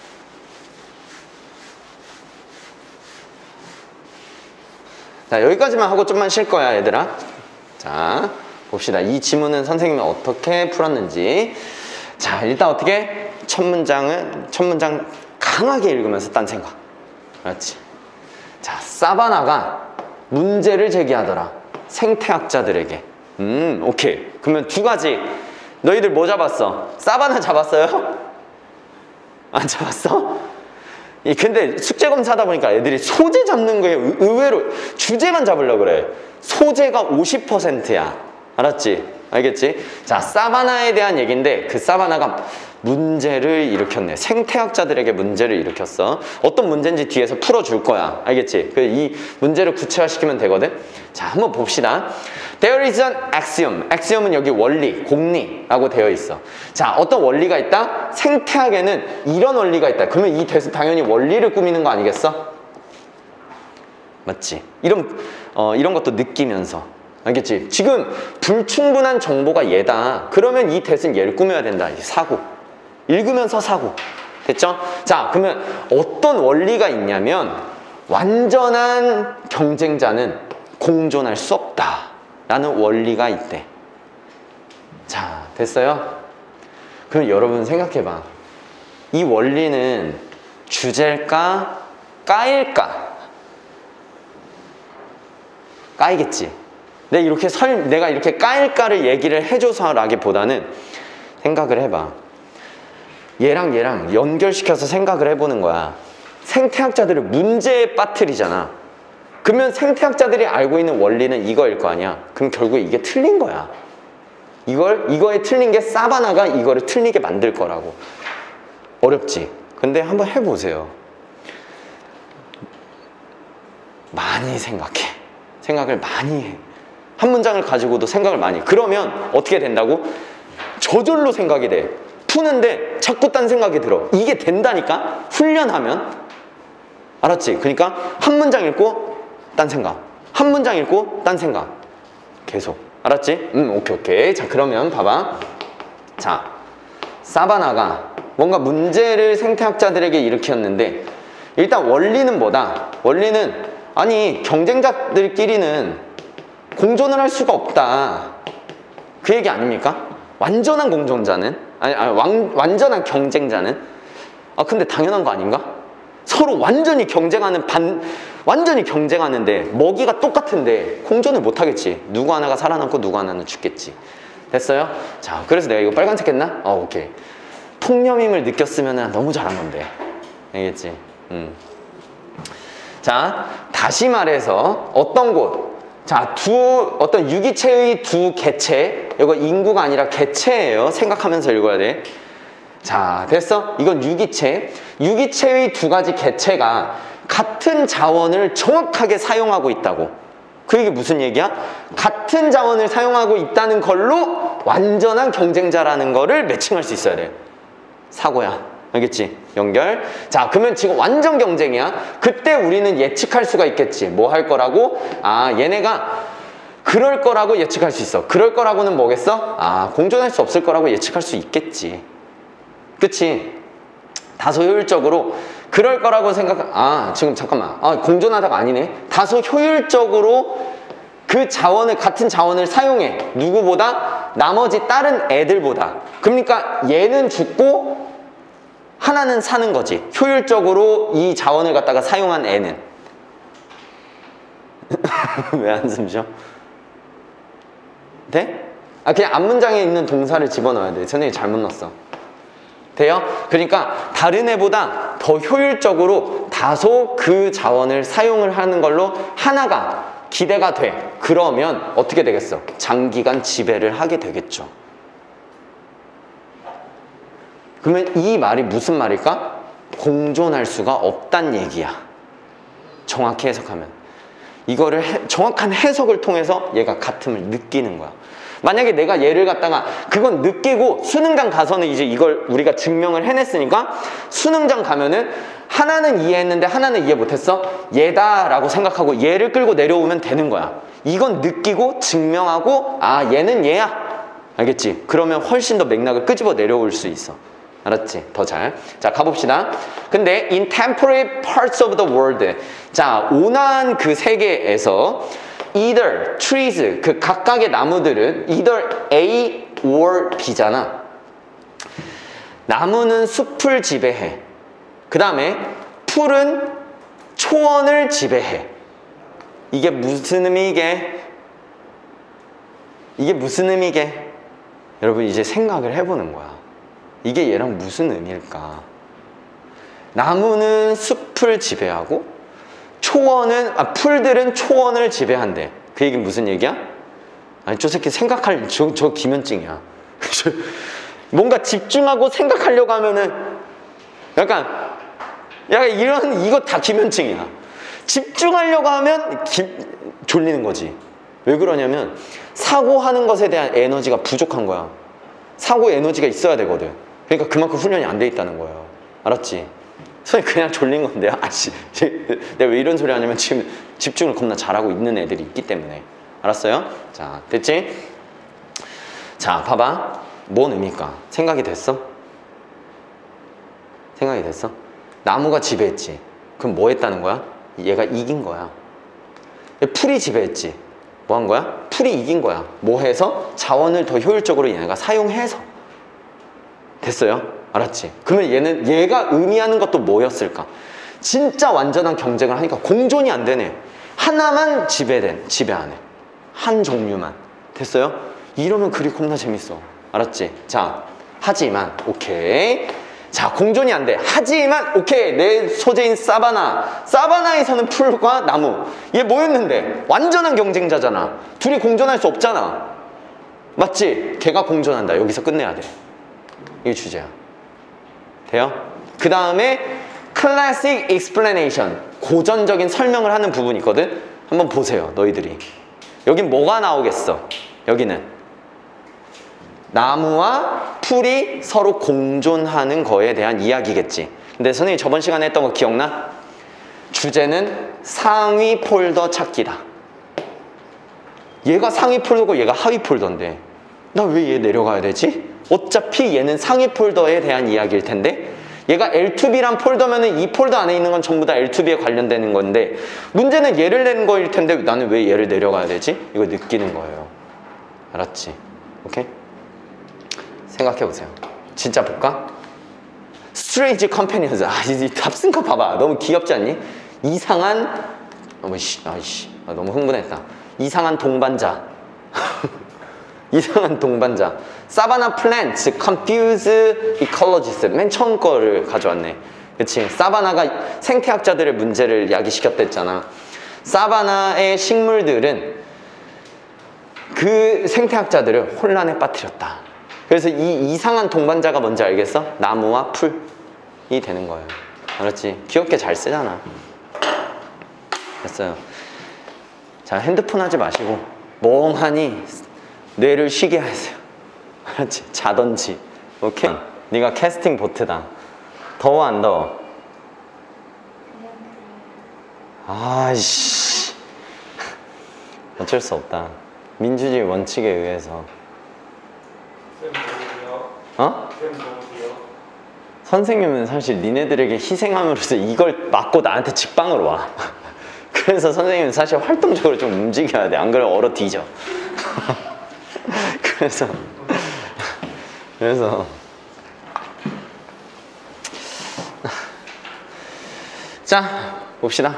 자, 여기까지만 하고 좀만 쉴 거야, 얘들아. 자, 봅시다. 이 지문은 선생님이 어떻게 풀었는지. 자, 일단 어떻게? 첫 문장 강하게 읽으면서 딴 생각. 알았지? 자, 사바나가 문제를 제기하더라. 생태학자들에게. 오케이. 그러면 두 가지. 너희들 뭐 잡았어? 사바나 잡았어요? 안 잡았어? 근데 숙제검사 하다 보니까 애들이 소재 잡는 거에 의외로 주제만 잡으려고 그래. 소재가 50%야. 알았지? 알겠지? 자, 사바나에 대한 얘기인데 그 사바나가 문제를 일으켰네. 생태학자들에게 문제를 일으켰어. 어떤 문제인지 뒤에서 풀어줄 거야. 알겠지? 이 문제를 구체화시키면 되거든? 자, 한번 봅시다. There is an axiom. axiom은 여기 원리, 공리라고 되어 있어. 자, 어떤 원리가 있다? 생태학에는 이런 원리가 있다. 그러면 이 대수 당연히 원리를 꾸미는 거 아니겠어? 맞지? 이런 것도 느끼면서. 알겠지? 지금 불충분한 정보가 얘다. 그러면 이 대수는 얘를 꾸며야 된다. 사고. 읽으면서 사고. 됐죠? 자, 그러면 어떤 원리가 있냐면 완전한 경쟁자는 공존할 수 없다 라는 원리가 있대. 자, 됐어요? 그럼 여러분 생각해봐. 이 원리는 주제일까? 까일까? 까이겠지. 내가 이렇게 까일까를 얘기를 해줘서라기보다는 생각을 해봐. 얘랑 연결시켜서 생각을 해보는 거야. 생태학자들을 문제에 빠뜨리잖아. 그러면 생태학자들이 알고 있는 원리는 이거일 거 아니야. 그럼 결국에 이게 틀린 거야. 이거에 틀린 게 사바나가 이거를 틀리게 만들 거라고. 어렵지? 근데 한번 해보세요. 많이 생각해. 생각을 많이 해. 한 문장을 가지고도 생각을 많이 해. 그러면 어떻게 된다고? 저절로 생각이 돼. 푸는데 자꾸 딴 생각이 들어. 이게 된다니까? 훈련하면. 알았지? 그러니까 한 문장 읽고 딴 생각. 한 문장 읽고 딴 생각. 계속. 알았지? 오케이. 자, 그러면 봐봐. 자, 사바나가 뭔가 문제를 생태학자들에게 일으켰는데 일단 원리는 뭐다? 원리는 경쟁자들끼리는 공존을 할 수가 없다. 그 얘기 아닙니까? 완전한 공존자는 완전한 경쟁자는 근데 당연한 거 아닌가? 서로 완전히 경쟁하는데 먹이가 똑같은데 공존을 못 하겠지. 누구 하나가 살아남고 누구 하나는 죽겠지. 됐어요? 자, 그래서 내가 이거 빨간색 했나? 오케이. 통념임을 느꼈으면 너무 잘한 건데. 알겠지? 자, 다시 말해서 어떤 곳? 자, 어떤 유기체의 두 개체. 이거 인구가 아니라 개체예요. 생각하면서 읽어야 돼. 자, 됐어? 이건 유기체. 유기체의 두 가지 개체가 같은 자원을 정확하게 사용하고 있다고. 그 얘기 무슨 얘기야? 같은 자원을 사용하고 있다는 걸로 완전한 경쟁자라는 거를 매칭할 수 있어야 돼. 사고야. 알겠지? 연결. 자, 그러면 지금 완전 경쟁이야. 그때 우리는 예측할 수가 있겠지. 뭐 할 거라고? 아, 얘네가 그럴 거라고 예측할 수 있어. 그럴 거라고는 뭐겠어? 아, 공존할 수 없을 거라고 예측할 수 있겠지. 그치? 다소 효율적으로 그럴 거라고 지금 잠깐만. 공존하다가 아니네. 다소 효율적으로 그 자원을, 같은 자원을 사용해. 누구보다? 나머지 다른 애들보다. 그러니까 얘는 죽고 하나는 사는 거지. 효율적으로 이 자원을 갖다가 사용한 애는. 왜 한숨 쉬어? 돼? 그냥 앞문장에 있는 동사를 집어넣어야 돼. 선생님이 잘못 넣었어. 돼요? 그러니까 다른 애보다 더 효율적으로 다소 그 자원을 사용을 하는 걸로 하나가 기대가 돼. 그러면 어떻게 되겠어? 장기간 지배를 하게 되겠죠. 그러면 이 말이 무슨 말일까? 공존할 수가 없단 얘기야. 정확히 해석하면. 이거를 정확한 해석을 통해서 얘가 같음을 느끼는 거야. 만약에 내가 얘를 갖다가 그건 느끼고 수능장 가서는 이제 이걸 우리가 증명을 해냈으니까 수능장 가면은 하나는 이해했는데 하나는 이해 못했어? 얘다라고 생각하고 얘를 끌고 내려오면 되는 거야. 이건 느끼고 증명하고 아, 얘는 얘야. 알겠지? 그러면 훨씬 더 맥락을 끄집어 내려올 수 있어. 알았지? 더 잘. 자, 가봅시다. 근데 in temperate parts of the world. 자, 온화한 그 세계에서 either trees, 그 각각의 나무들은 either A or B잖아. 나무는 숲을 지배해. 그 다음에 풀은 초원을 지배해. 이게 무슨 의미게? 이게 무슨 의미게? 여러분 이제 생각을 해보는 거야. 이게 얘랑 무슨 의미일까? 나무는 숲을 지배하고 풀들은 초원을 지배한대. 그 얘기는 무슨 얘기야? 아니, 저 새끼 생각할, 저 기면증이야. 뭔가 집중하고 생각하려고 하면은 약간 이거 다 기면증이야. 집중하려고 하면 졸리는 거지. 왜 그러냐면 사고하는 것에 대한 에너지가 부족한 거야. 사고 에너지가 있어야 되거든. 그러니까 그만큼 훈련이 안 돼 있다는 거예요. 알았지? 선생님 그냥 졸린 건데요. 내가 왜 이런 소리 하냐면 지금 집중을 겁나 잘하고 있는 애들이 있기 때문에. 알았어요? 자, 됐지? 자, 봐봐. 뭔 의미일까? 생각이 됐어? 생각이 됐어? 나무가 지배했지. 그럼 뭐 했다는 거야? 얘가 이긴 거야. 풀이 지배했지. 뭐 한 거야? 풀이 이긴 거야. 뭐 해서? 자원을 더 효율적으로 얘네가 사용해서. 됐어요? 알았지? 그러면 얘가 의미하는 것도 뭐였을까? 진짜 완전한 경쟁을 하니까 공존이 안 되네. 하나만 지배하네. 한 종류만. 됐어요? 이러면 글이 겁나 재밌어. 알았지? 자, 하지만 오케이. 자, 공존이 안 돼. 하지만 오케이. 내 소재인 사바나에서는 풀과 나무. 얘 뭐였는데? 완전한 경쟁자잖아. 둘이 공존할 수 없잖아. 맞지? 걔가 공존한다. 여기서 끝내야 돼. 이게 주제야. 돼요? 그 다음에 classic explanation, 고전적인 설명을 하는 부분이 있거든. 한번 보세요, 너희들이. 여긴 뭐가 나오겠어? 여기는 나무와 풀이 서로 공존하는 거에 대한 이야기겠지. 근데 선생님이 저번 시간에 했던 거 기억나? 주제는 상위 폴더 찾기다. 얘가 상위 폴더고 얘가 하위 폴더인데 나 왜 얘 내려가야 되지? 어차피 얘는 상위 폴더에 대한 이야기일 텐데 얘가 L2B란 폴더면은 이 폴더 안에 있는 건 전부 다 L2B에 관련되는 건데 문제는 얘를 내는 거일 텐데 나는 왜 얘를 내려가야 되지? 이거 느끼는 거예요. 알았지? 오케이? 생각해보세요. 진짜 볼까? Strange Companions. 이 답 쓴 거 봐봐. 너무 귀엽지 않니? 이상한 너무 흥분했다. 이상한 동반자. 이상한 동반자. 사바나 플랜트 컨퓨즈 이컬러지스트. 맨 처음 거를 가져왔네. 그치? 사바나가 생태학자들의 문제를 야기시켰댔잖아. 사바나의 식물들은 그 생태학자들을 혼란에 빠뜨렸다. 그래서 이 이상한 동반자가 뭔지 알겠어? 나무와 풀이 되는 거예요. 알았지? 귀엽게 잘 쓰잖아. 됐어요. 자, 핸드폰 하지 마시고 멍하니 뇌를 쉬게 하세요. 알았지? 자던지. 오케이? 네가 캐스팅 보트다. 더워 안 더워? 아이씨, 어쩔 수 없다. 민주주의 원칙에 의해서. 어? 선생님은 사실 니네들에게 희생함으로써 이걸 맞고 나한테 직방으로 와. 그래서 선생님은 사실 활동적으로 좀 움직여야 돼. 안 그러면 얼어 뒤져. 그래서 자, 봅시다.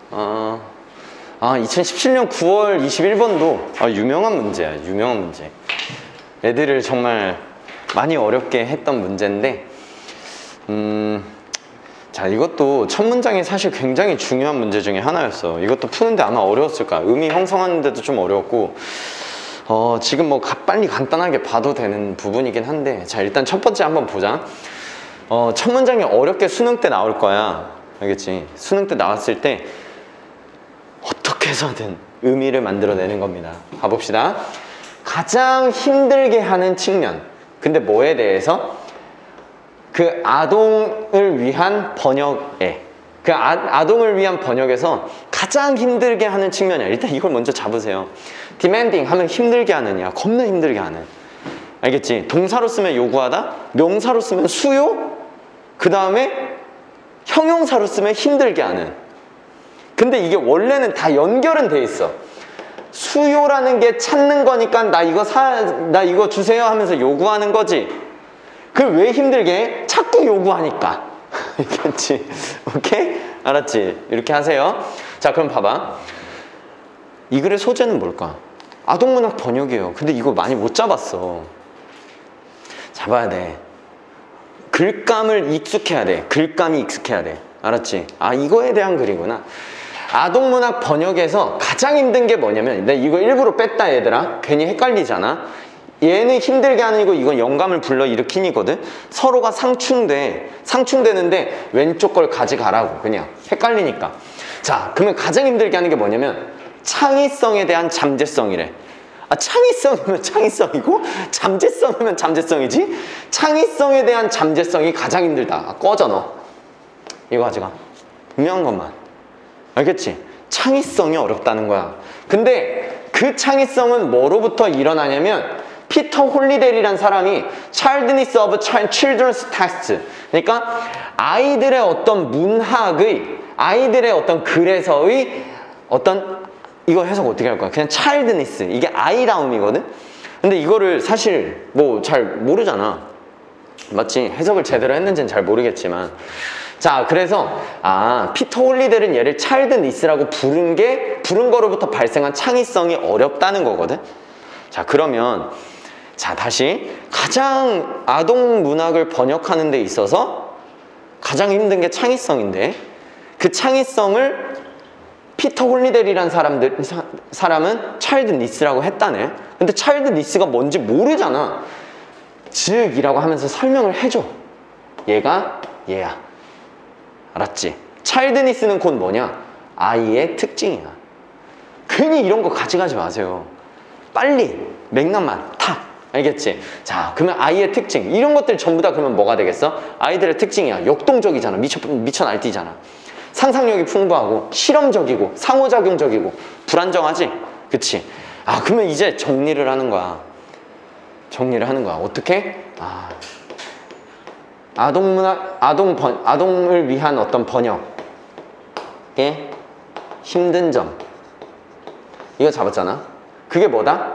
2017년 9월 21번도 유명한 문제야. 유명한 문제. 애들을 정말 많이 어렵게 했던 문제인데, 자, 이것도 첫 문장이 사실 굉장히 중요한 문제 중에 하나였어. 이것도 푸는데 아마 어려웠을 거야. 의미 형성하는데도 좀 어려웠고, 지금 뭐 빨리 간단하게 봐도 되는 부분이긴 한데, 자, 일단 첫 번째 한번 보자. 첫 문장이 어렵게 수능 때 나올 거야. 알겠지? 수능 때 나왔을 때 어떻게 해서든 의미를 만들어내는 겁니다. 봐봅시다. 가장 힘들게 하는 측면. 근데 뭐에 대해서? 그 아동을 위한 번역에, 그 아동을 위한 번역에서 가장 힘들게 하는 측면이야. 일단 이걸 먼저 잡으세요. demanding 하면 힘들게 하느냐, 겁나 힘들게 하는. 알겠지? 동사로 쓰면 요구하다, 명사로 쓰면 수요, 그 다음에 형용사로 쓰면 힘들게 하는. 근데 이게 원래는 다 연결은 돼 있어. 수요라는 게 찾는 거니까 나 이거 주세요 하면서 요구하는 거지. 그걸 왜 힘들게 해? 자꾸 요구하니까. 알겠지? 오케이? 알았지? 이렇게 하세요. 자, 그럼 봐봐. 이 글의 소재는 뭘까? 아동문학 번역이에요. 근데 이거 많이 못 잡았어. 잡아야 돼. 글감을 익숙해야 돼. 글감이 익숙해야 돼. 알았지? 이거에 대한 글이구나. 아동문학 번역에서 가장 힘든 게 뭐냐면, 내가 이거 일부러 뺐다 얘들아. 괜히 헷갈리잖아. 얘는 힘들게 하는 이고 이건 영감을 불러일으키니거든. 서로가 상충되는데 왼쪽 걸 가져가라고. 그냥 헷갈리니까. 자, 그러면 가장 힘들게 하는 게 뭐냐면 창의성에 대한 잠재성이래. 창의성이면 창의성이고 잠재성이면 잠재성이지. 창의성에 대한 잠재성이 가장 힘들다. 꺼져 너. 이거 가져가. 분명한 것만. 알겠지? 창의성이 어렵다는 거야. 근데 그 창의성은 뭐로부터 일어나냐면 피터 홀리데이라는 사람이 Childness of Children's Text, 그러니까 아이들의 어떤 문학의, 아이들의 어떤 글에서의 어떤, 이거 해석 어떻게 할 거야? 그냥 childness, 이게 아이다움이거든? 근데 이거를 사실 뭐 잘 모르잖아. 맞지? 해석을 제대로 했는지는 잘 모르겠지만, 자, 그래서 피터 홀리데이는 얘를 childness라고 부른 거로부터 발생한 창의성이 어렵다는 거거든? 자, 그러면 자, 다시 가장 아동 문학을 번역하는 데 있어서 가장 힘든 게 창의성인데, 그 창의성을 피터 홀리데이라는 사람은 childness라고 했다네. 근데 childness가 뭔지 모르잖아. 즉 이라고 하면서 설명을 해줘. 얘가 얘야. 알았지? childness는 곧 뭐냐? 아이의 특징이야. 괜히 이런 거 가져가지 마세요. 빨리 맥락만 타. 알겠지? 자, 그러면 아이의 특징, 이런 것들 전부 다 그러면 뭐가 되겠어? 아이들의 특징이야. 역동적이잖아. 미쳐 날뛰잖아. 상상력이 풍부하고 실험적이고 상호작용적이고 불안정하지? 그치? 그러면 이제 정리를 하는 거야. 어떻게? 아동을 위한 어떤 번역의 힘든 점, 이거 잡았잖아. 그게 뭐다?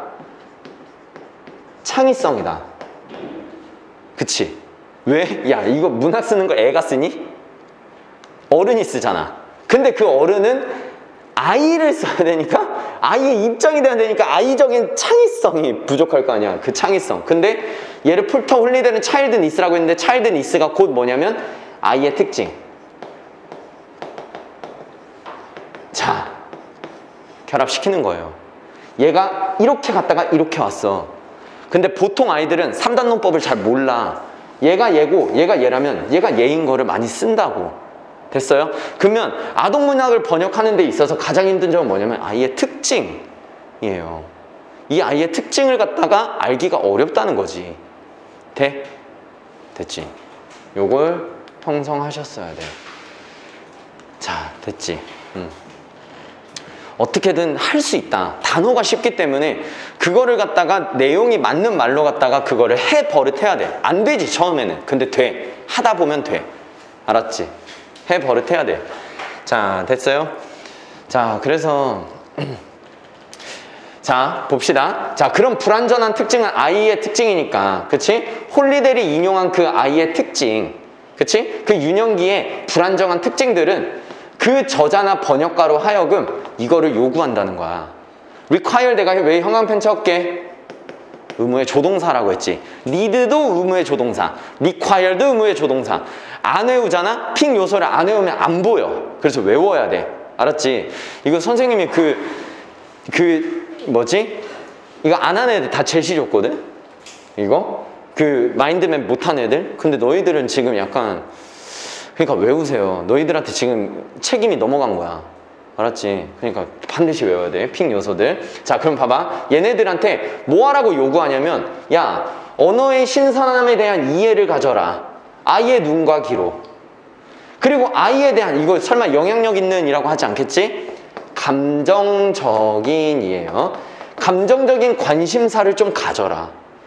창의성이다. 그치? 왜? 야, 이거 문학 쓰는 거 애가 쓰니? 어른이 쓰잖아. 근데 그 어른은 아이를 써야 되니까, 아이의 입장이 돼야 되니까 아이적인 창의성이 부족할 거 아니야. 그 창의성. 근데 얘를 피터 홀리데이는 childness라고 했는데 childness가 곧 뭐냐면 아이의 특징. 자, 결합시키는 거예요. 얘가 이렇게 갔다가 이렇게 왔어. 근데 보통 아이들은 3단론법을 잘 몰라. 얘가 얘고 얘가 얘라면 얘가 얘인 거를 많이 쓴다고. 됐어요? 그러면 아동문학을 번역하는 데 있어서 가장 힘든 점은 뭐냐면 아이의 특징이에요. 이 아이의 특징을 갖다가 알기가 어렵다는 거지. 돼? 됐지? 요걸 형성하셨어야 돼. 자, 됐지? 어떻게든 할 수 있다. 단어가 쉽기 때문에 그거를 갖다가 내용이 맞는 말로 갖다가 그거를 해 버릇해야 돼. 안 되지, 처음에는. 근데 돼. 하다 보면 돼. 알았지? 해 버릇해야 돼. 자, 됐어요? 자, 그래서 자, 봅시다. 자, 그럼 불완전한 특징은 아이의 특징이니까, 그치? 홀리델이 인용한 그 아이의 특징, 그치? 그 유년기의 불완전한 특징들은 그 저자나 번역가로 하여금 이거를 요구한다는 거야. require 내가 왜 형광펜 쳤게? 의무의 조동사라고 했지. need도 의무의 조동사, require도 의무의 조동사. 안 외우잖아? 픽 요소를 안 외우면 안 보여. 그래서 외워야 돼. 알았지? 이거 선생님이 뭐지? 이거 안 한 애들 다 제시 줬거든? 이거? 그 마인드맵 못한 애들? 근데 너희들은 지금 약간 그러니까 외우세요. 너희들한테 지금 책임이 넘어간 거야. 알았지? 그러니까 반드시 외워야 돼. 픽 요소들. 자, 그럼 봐봐. 얘네들한테 뭐 하라고 요구하냐면, 야, 언어의 신선함에 대한 이해를 가져라. 아이의 눈과 귀로. 그리고 아이에 대한, 이거 설마 영향력 있는 이라고 하지 않겠지? 감정적인 이에요. 감정적인 관심사를 좀 가져라.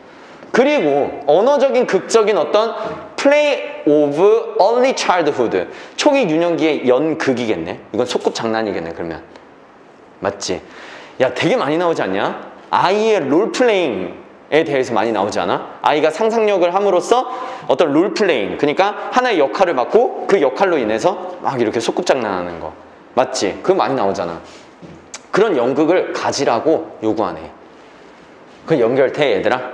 그리고 언어적인 극적인 어떤 play of early childhood, 초기 유년기의 연극이겠네. 이건 소꿉장난이겠네. 그러면 맞지? 야, 되게 많이 나오지 않냐? 아이의 롤플레잉에 대해서 많이 나오지 않아? 아이가 상상력을 함으로써 어떤 롤플레잉, 그러니까 하나의 역할을 맡고 그 역할로 인해서 막 이렇게 소꿉장난하는 거 맞지? 그거 많이 나오잖아. 그런 연극을 가지라고 요구하네. 그 연결돼, 얘들아?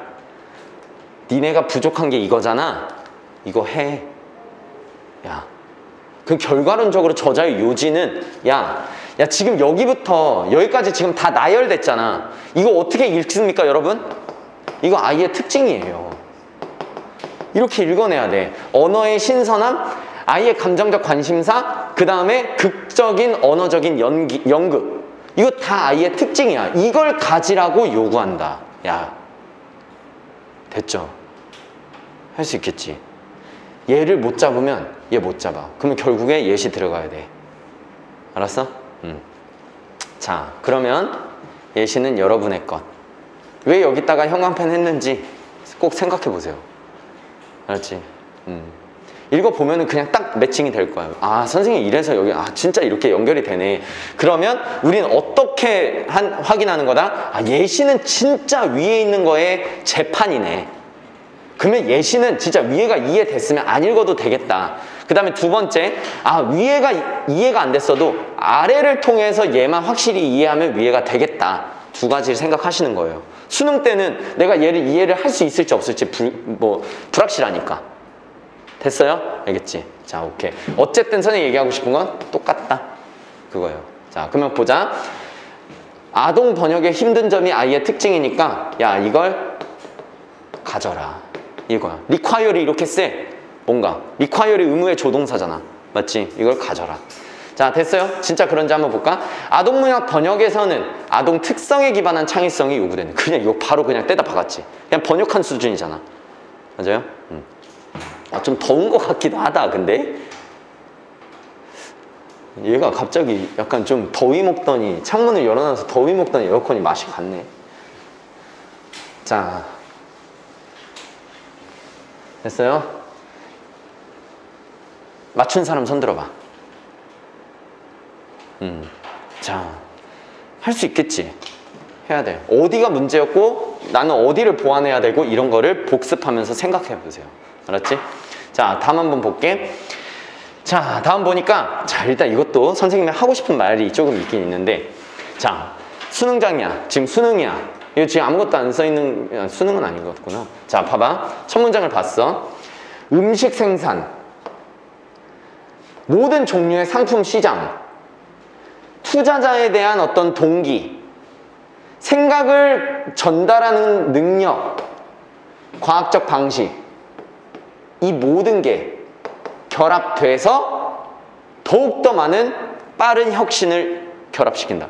니네가 부족한 게 이거잖아. 이거 해. 야, 그 결과론적으로 저자의 요지는 야 지금 여기부터 여기까지 지금 다 나열됐잖아. 이거 어떻게 읽습니까, 여러분? 이거 아이의 특징이에요. 이렇게 읽어내야 돼. 언어의 신선함, 아이의 감정적 관심사, 그 다음에 극적인 언어적인 연극. 이거 다 아이의 특징이야. 이걸 가지라고 요구한다. 야, 됐죠? 할 수 있겠지? 얘를 못 잡으면 얘 못 잡아. 그러면 결국에 예시 들어가야 돼. 알았어? 자, 그러면 예시는 여러분의 것. 왜 여기다가 형광펜 했는지 꼭 생각해 보세요. 알았지? 읽어보면은 그냥 딱 매칭이 될 거예요. 아, 선생님 이래서 여기, 아, 진짜 이렇게 연결이 되네. 그러면 우리는 어떻게 확인하는 거다? 아, 예시는 진짜 위에 있는 거에 재판이네. 그러면 예시는 진짜 위에가 이해됐으면 안 읽어도 되겠다. 그 다음에 두 번째, 아, 위에가 이해가 안 됐어도 아래를 통해서 얘만 확실히 이해하면 위에가 되겠다. 두 가지를 생각하시는 거예요. 수능 때는 내가 얘를 이해를 할 수 있을지 없을지 불확실하니까. 됐어요? 알겠지? 자, 오케이. 어쨌든 선생님이 얘기하고 싶은 건 똑같다. 그거예요. 자, 그러면 보자. 아동 번역의 힘든 점이 아이의 특징이니까 야, 이걸 가져라. 이거야. require이 이렇게 세. 뭔가 require이 의무의 조동사잖아. 맞지? 이걸 가져라. 자, 됐어요? 진짜 그런지 한번 볼까? 아동문학 번역에서는 아동 특성에 기반한 창의성이 요구되는. 그냥 이거 바로 그냥 떼다 박았지. 그냥 번역한 수준이잖아. 맞아요? 아, 좀 더운 것 같기도 하다. 근데 얘가 갑자기 약간 좀 더위 먹더니 창문을 열어놔서 더위 먹더니 에어컨이 맛이 갔네. 자, 됐어요? 맞춘 사람 손 들어봐. 자, 할 수 있겠지? 해야 돼. 어디가 문제였고 나는 어디를 보완해야 되고 이런 거를 복습하면서 생각해 보세요. 알았지? 자, 다음 한번 볼게. 자, 다음 보니까, 자, 일단 이것도 선생님이 하고 싶은 말이 조금 있긴 있는데, 자, 수능장이야. 지금 수능이야. 이거 지금 아무것도 안 써있는, 수능은 아닌 것 같구나. 자, 봐봐. 첫 문장을 봤어. 음식 생산, 모든 종류의 상품 시장, 투자자에 대한 어떤 동기, 생각을 전달하는 능력, 과학적 방식, 이 모든 게 결합돼서 더욱더 많은 빠른 혁신을 결합시킨다.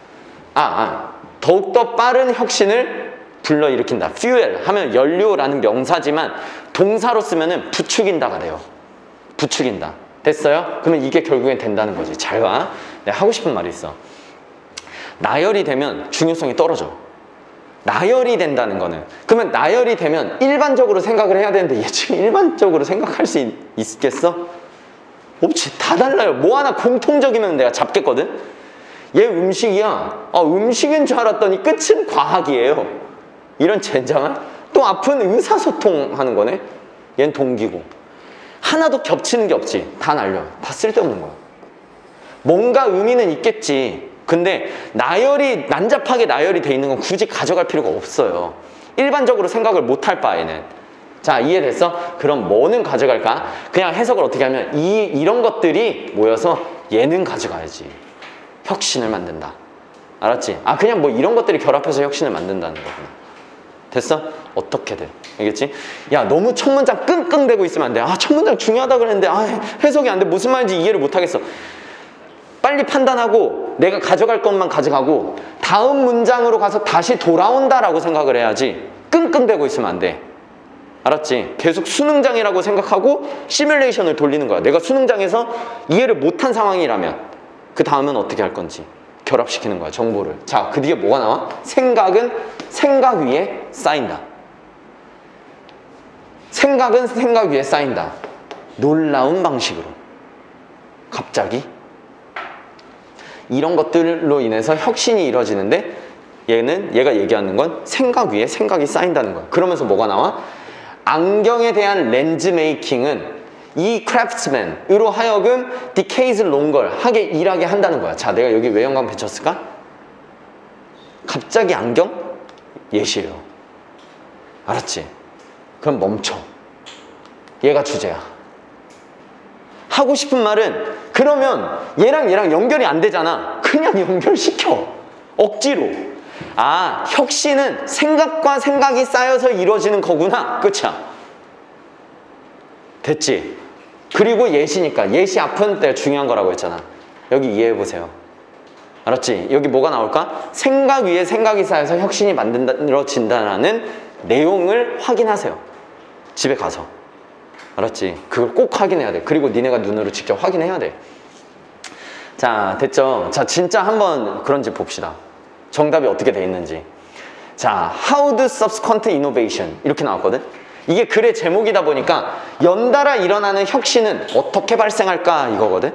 더욱더 빠른 혁신을 불러일으킨다. fuel 하면 연료라는 명사지만 동사로 쓰면은 부추긴다가 돼요. 부추긴다. 됐어요? 그러면 이게 결국엔 된다는 거지. 잘 봐. 내가 하고 싶은 말이 있어. 나열이 되면 중요성이 떨어져. 나열이 된다는 거는, 그러면 나열이 되면 일반적으로 생각을 해야 되는데 얘 지금 일반적으로 생각할 수 있겠어? 없지. 다 달라요. 뭐 하나 공통적이면 내가 잡겠거든. 얘 음식이야. 음식인 줄 알았더니 끝은 과학이에요. 이런 젠장한? 또 앞은 의사소통하는 거네. 얘는 동기고. 하나도 겹치는 게 없지. 다 날려. 다 쓸데없는 거야. 뭔가 의미는 있겠지. 근데 난잡하게 나열이 돼 있는 건 굳이 가져갈 필요가 없어요. 일반적으로 생각을 못할 바에는. 자, 이해됐어? 그럼 뭐는 가져갈까? 그냥 해석을 어떻게 하면 이런 것들이 모여서 얘는 가져가야지. 혁신을 만든다. 알았지? 그냥 뭐 이런 것들이 결합해서 혁신을 만든다는 거구나. 됐어? 어떻게든. 알겠지? 야, 너무 첫 문장 끙끙대고 있으면 안 돼. 첫 문장 중요하다 그랬는데 해석이 안 돼. 무슨 말인지 이해를 못 하겠어. 빨리 판단하고 내가 가져갈 것만 가져가고 다음 문장으로 가서 다시 돌아온다라고 생각을 해야지. 끙끙대고 있으면 안 돼. 알았지? 계속 수능장이라고 생각하고 시뮬레이션을 돌리는 거야. 내가 수능장에서 이해를 못한 상황이라면 그 다음은 어떻게 할 건지 결합시키는 거야, 정보를. 자, 그 뒤에 뭐가 나와? 생각은 생각 위에 쌓인다. 생각은 생각 위에 쌓인다. 놀라운 방식으로. 갑자기 이런 것들로 인해서 혁신이 이루어지는데 얘가 얘기하는 건 생각 위에 생각이 쌓인다는 거야. 그러면서 뭐가 나와? 안경에 대한 렌즈 메이킹은 이 크래프트맨으로 하여금 decades longer 일하게 한다는 거야. 자, 내가 여기 왜 영광 붙였을까? 갑자기 안경? 예시예요. 알았지? 그럼 멈춰. 얘가 주제야. 하고 싶은 말은 그러면 얘랑 연결이 안 되잖아. 그냥 연결시켜. 억지로. 혁신은 생각과 생각이 쌓여서 이루어지는 거구나. 끝이야. 됐지? 그리고 예시니까. 예시 앞은 내가 중요한 거라고 했잖아. 여기 이해해보세요. 알았지? 여기 뭐가 나올까? 생각 위에 생각이 쌓여서 혁신이 만들어진다는 내용을 확인하세요. 집에 가서. 알았지? 그걸 꼭 확인해야 돼. 그리고 니네가 눈으로 직접 확인해야 돼. 자, 됐죠? 자, 진짜 한번 그런지 봅시다. 정답이 어떻게 돼 있는지. 자, How do subsequent innovation 이렇게 나왔거든? 이게 글의 제목이다 보니까 연달아 일어나는 혁신은 어떻게 발생할까 이거거든?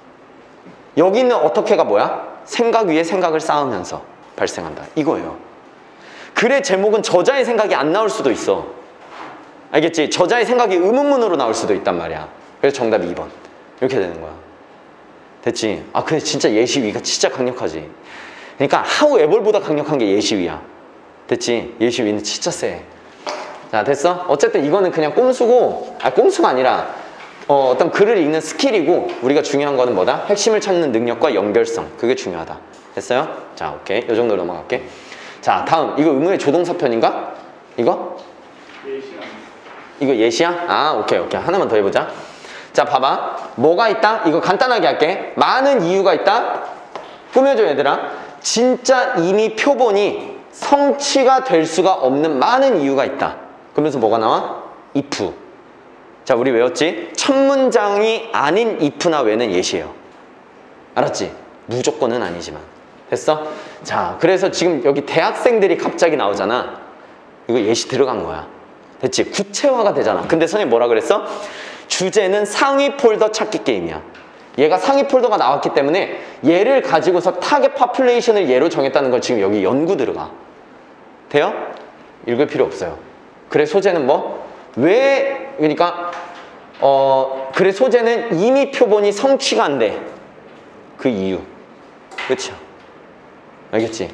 여기는 어떻게가 뭐야? 생각 위에 생각을 쌓으면서 발생한다 이거예요. 글의 제목은 저자의 생각이 안 나올 수도 있어. 알겠지? 저자의 생각이 의문문으로 나올 수도 있단 말이야. 그래서 정답이 2번 이렇게 되는 거야. 됐지? 근데 진짜 예시위가 진짜 강력하지. 그러니까 however보다 강력한 게 예시위야. 됐지? 예시위는 진짜 세. 자, 됐어? 어쨌든 이거는 그냥 꼼수고, 꼼수가 아니라 어떤 글을 읽는 스킬이고, 우리가 중요한 거는 뭐다? 핵심을 찾는 능력과 연결성. 그게 중요하다. 됐어요? 자, 오케이. 이 정도로 넘어갈게. 자, 다음. 이거 의문의 조동사 편인가? 이거? 예시야. 이거 예시야? 오케이. 하나만 더 해보자. 자, 봐봐. 뭐가 있다? 이거 간단하게 할게. 많은 이유가 있다? 꾸며줘, 얘들아. 진짜 이미 표본이 성취가 될 수가 없는 많은 이유가 있다. 그러면서 뭐가 나와? if. 자, 우리 외웠지? 첫 문장이 아닌 if나 when은 예시예요. 알았지? 무조건은 아니지만. 됐어? 자, 그래서 지금 여기 대학생들이 갑자기 나오잖아. 이거 예시 들어간 거야. 됐지? 구체화가 되잖아. 근데 선생님 뭐라 그랬어? 주제는 상위 폴더 찾기 게임이야. 얘가 상위 폴더가 나왔기 때문에 얘를 가지고서 타겟 파퓰레이션을 얘로 정했다는 걸 지금 여기 연구 들어가. 돼요? 읽을 필요 없어요. 글의 소재는 뭐? 그러니까 글의 소재는 이미 표본이 성취가 안 돼. 그 이유. 그쵸? 알겠지?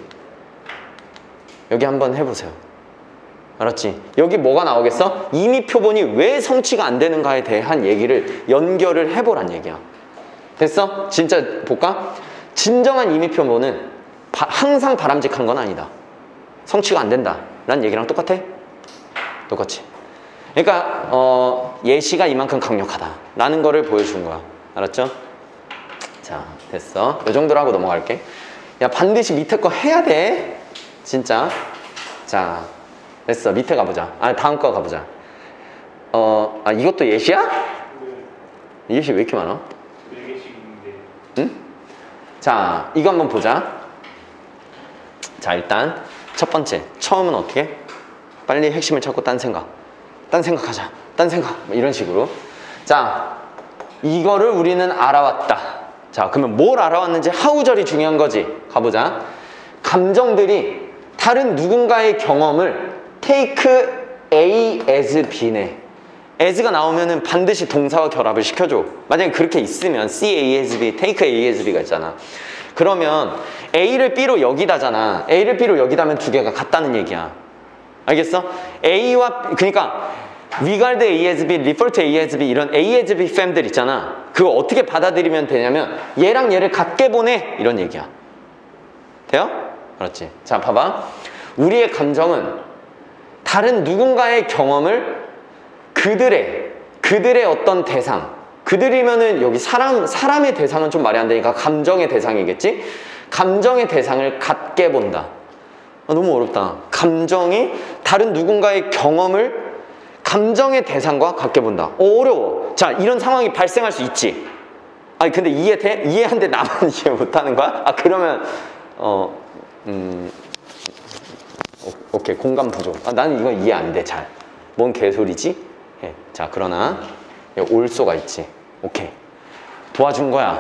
여기 한번 해보세요. 알았지? 여기 뭐가 나오겠어? 이미 표본이 왜 성취가 안 되는가에 대한 얘기를 연결을 해보란 얘기야. 됐어? 진짜 볼까? 진정한 이미 표본은 항상 바람직한 건 아니다. 성취가 안 된다 라는 얘기랑 똑같아? 똑같이. 그러니까 예시가 이만큼 강력하다 라는 거를 보여준 거야. 알았죠? 자, 됐어. 이 정도로 하고 넘어갈게. 야, 반드시 밑에 거 해야 돼 진짜. 자, 됐어. 밑에 가보자. 다음 거 가보자. 이것도 예시야? 예시 왜 이렇게 많아?
4개씩인데.
응? 자, 이거 한번 보자. 자, 일단 첫 번째, 처음은 어떻게? 빨리 핵심을 찾고 딴 생각하자. 딴 생각. 뭐 이런 식으로. 자, 이거를 우리는 알아왔다. 자, 그러면 뭘 알아왔는지 하우절이 중요한 거지. 가보자. 감정들이 다른 누군가의 경험을 take A as B네. as가 나오면은 반드시 동사와 결합을 시켜줘. 만약에 그렇게 있으면 see A as B, take A as B가 있잖아. 그러면 A를 B로 여기다잖아. A를 B로 여기다면 두 개가 같다는 얘기야. 알겠어? A와 그러니까 regard A as B, refer to A as B 이런 A as B 팸들 있잖아. 그거 어떻게 받아들이면 되냐면 얘랑 얘를 같게 보내 이런 얘기야. 돼요? 그렇지. 자, 봐봐. 우리의 감정은 다른 누군가의 경험을 그들의 어떤 대상, 그들이면은 여기 사람의 대상은 좀 말이 안 되니까 감정의 대상이겠지? 감정의 대상을 같게 본다. 너무 어렵다. 감정이 다른 누군가의 경험을 감정의 대상과 같게 본다. 어려워. 자, 이런 상황이 발생할 수 있지. 아니, 근데 이해돼? 이해하는데 나만 이해 못하는 거야? 그러면 오케이, 공감 부족. 나는 이건 이해 안 돼, 잘. 뭔 개소리지? 해. 자, 그러나 올소가 있지. 오케이, 도와준 거야.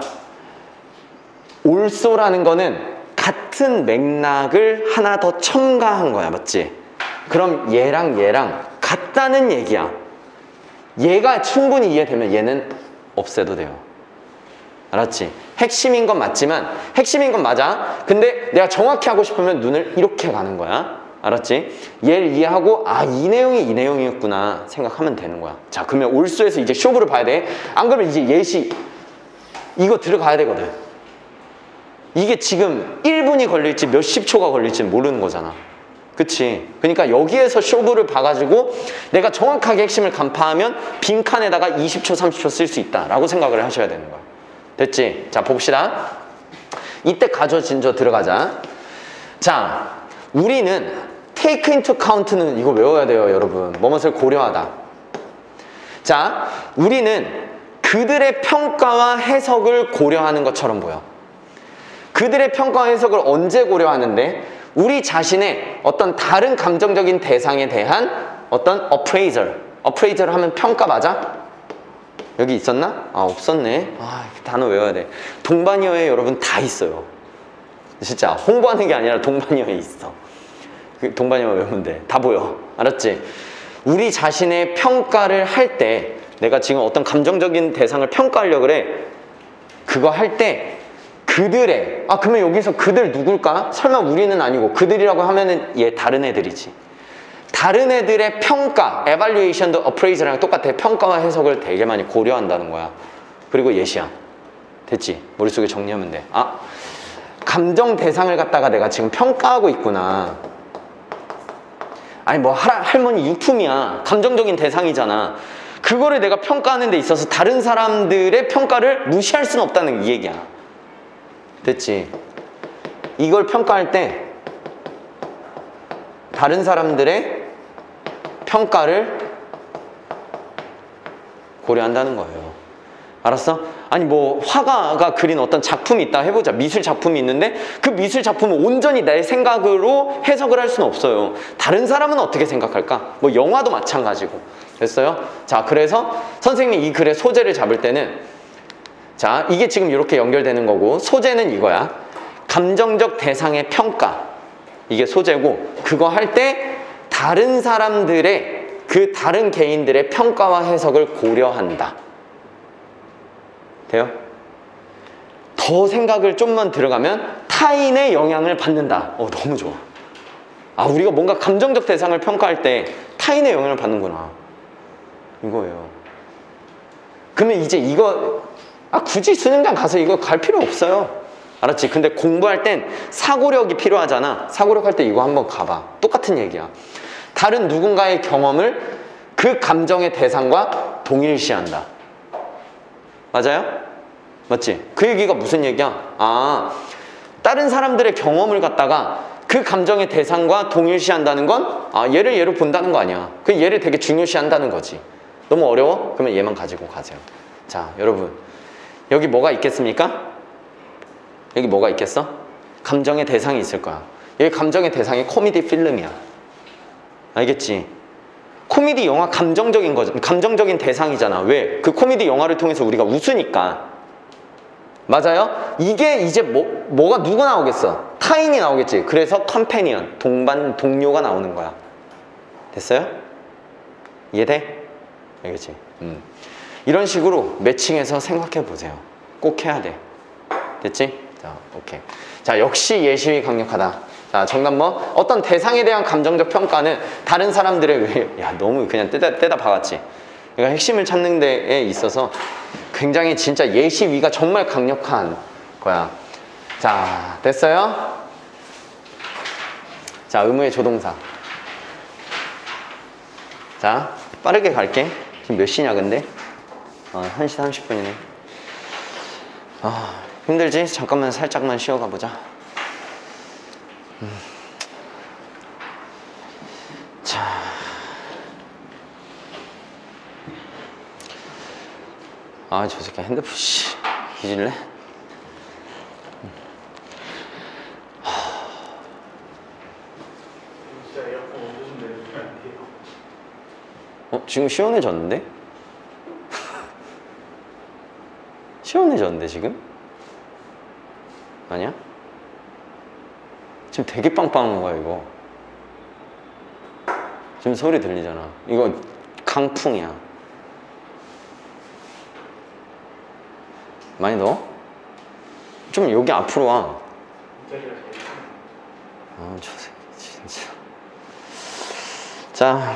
올소라는 거는 같은 맥락을 하나 더 첨가한 거야, 맞지? 그럼 얘랑 같다는 얘기야. 얘가 충분히 이해되면 얘는 없애도 돼요. 알았지? 핵심인 건 맞지만, 핵심인 건 맞아. 근데 내가 정확히 하고 싶으면 눈을 이렇게 가는 거야. 알았지? 얘를 이해하고 이 내용이 이 내용이었구나 생각하면 되는 거야. 자, 그러면 올소에서 이제 쇼부를 봐야 돼. 안 그러면 이제 예시 이거 들어가야 되거든. 이게 지금 1분이 걸릴지 몇십 초가 걸릴지 모르는 거잖아. 그치? 그러니까 여기에서 쇼부를 봐가지고 내가 정확하게 핵심을 간파하면 빈칸에다가 20초 30초 쓸 수 있다라고 생각을 하셔야 되는 거야. 됐지? 자, 봅시다. 이때 가져 진저 들어가자. 자, 우리는 take into account는 이거 외워야 돼요, 여러분. 뭐뭇을 고려하다. 자, 우리는 그들의 평가와 해석을 고려하는 것처럼 보여. 그들의 평가와 해석을 언제 고려하는데? 우리 자신의 어떤 다른 감정적인 대상에 대한 어떤 appraiser 하면 평가 맞아? 여기 있었나? 없었네. 단어 외워야 돼. 동반이어에 여러분 다 있어요. 진짜 홍보하는 게 아니라 동반이어에 있어. 그 동반이어 외우면 돼. 다 보여. 알았지? 우리 자신의 평가를 할 때 내가 지금 어떤 감정적인 대상을 평가하려고 그래. 그거 할 때 그들의 그러면 여기서 그들 누굴까? 설마 우리는 아니고 그들이라고 하면은 얘 다른 애들이지. 다른 애들의 평가, evaluation도 appraisal이랑 똑같아. 평가와 해석을 되게 많이 고려한다는 거야. 그리고 예시야. 됐지? 머릿속에 정리하면 돼. 감정 대상을 갖다가 내가 지금 평가하고 있구나. 아니 뭐 할머니 유품이야. 감정적인 대상이잖아. 그거를 내가 평가하는 데 있어서 다른 사람들의 평가를 무시할 수는 없다는 이 얘기야. 됐지? 이걸 평가할 때 다른 사람들의 평가를 고려한다는 거예요. 알았어? 아니 뭐 화가가 그린 어떤 작품이 있다 해보자. 미술 작품이 있는데 그 미술 작품을 온전히 내 생각으로 해석을 할 수는 없어요. 다른 사람은 어떻게 생각할까? 뭐 영화도 마찬가지고. 됐어요? 자, 그래서 선생님이 이 글의 소재를 잡을 때는 자, 이게 지금 이렇게 연결되는 거고 소재는 이거야. 감정적 대상의 평가. 이게 소재고 그거 할 때 다른 사람들의 그 다른 개인들의 평가와 해석을 고려한다. 돼요? 더 생각을 좀만 들어가면 타인의 영향을 받는다. 너무 좋아. 우리가 뭔가 감정적 대상을 평가할 때 타인의 영향을 받는구나. 이거예요. 그러면 이제 이거 굳이 수능장 가서 이거 갈 필요 없어요. 알았지? 근데 공부할 땐 사고력이 필요하잖아. 사고력 할 때 이거 한번 가봐. 똑같은 얘기야. 다른 누군가의 경험을 그 감정의 대상과 동일시한다. 맞아요? 맞지? 그 얘기가 무슨 얘기야? 아, 다른 사람들의 경험을 갖다가 그 감정의 대상과 동일시한다는 건 얘를 얘로 본다는 거 아니야. 그 얘를 되게 중요시한다는 거지. 너무 어려워? 그러면 얘만 가지고 가세요. 자, 여러분, 여기 뭐가 있겠습니까? 여기 뭐가 있겠어? 감정의 대상이 있을 거야. 여기 감정의 대상이 코미디 필름이야. 알겠지? 코미디 영화 감정적인 거죠. 감정적인 대상이잖아. 왜? 그 코미디 영화를 통해서 우리가 웃으니까. 맞아요? 이게 이제 뭐가 누구 나오겠어? 타인이 나오겠지. 그래서 컴패니언, 동료가 나오는 거야. 됐어요? 이해돼? 알겠지? 이런 식으로 매칭해서 생각해 보세요. 꼭 해야 돼. 됐지? 자, 오케이. 자, 역시 예시위 강력하다. 자, 정답 뭐? 어떤 대상에 대한 감정적 평가는 다른 사람들의 야, 너무 그냥 떼다 박았지. 그러니까 핵심을 찾는 데에 있어서 굉장히 진짜 예시위가 정말 강력한 거야. 자, 됐어요? 자, 의무의 조동사. 자, 빠르게 갈게. 지금 몇 시냐 근데? 1시 30분이네. 힘들지? 잠깐만 살짝만 쉬어가 보자. 자, 저 새끼 핸드폰 뒤질래?
진짜 에어컨 온도 좀 내려주면 안 돼요?
지금 시원해졌는데? 시원해졌는데 지금? 아니야? 지금 되게 빵빵한 거야 이거. 지금 소리 들리잖아. 이거 강풍이야. 많이 넣어? 좀 여기 앞으로 와. 저 새끼 진짜. 자,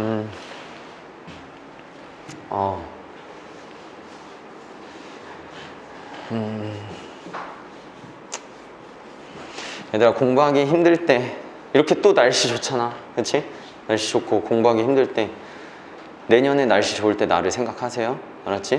얘들아, 공부하기 힘들 때 이렇게 또 날씨 좋잖아. 그치? 날씨 좋고 공부하기 힘들 때 내년에 날씨 좋을 때 나를 생각하세요. 알았지?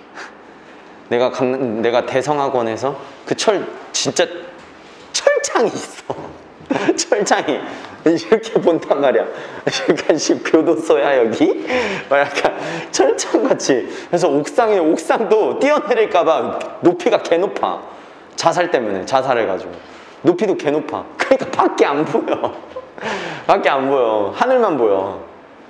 내가 대성학원에서 그 진짜 철창이 있어. 철창이 이렇게 본단 말이야. 약간 교도소야 여기? 약간 철창같이. 그래서 옥상도 뛰어내릴까봐 높이가 개 높아. 자살 때문에 자살해가지고 높이도 개 높아. 그러니까 밖에 안 보여. 밖에 안 보여. 하늘만 보여.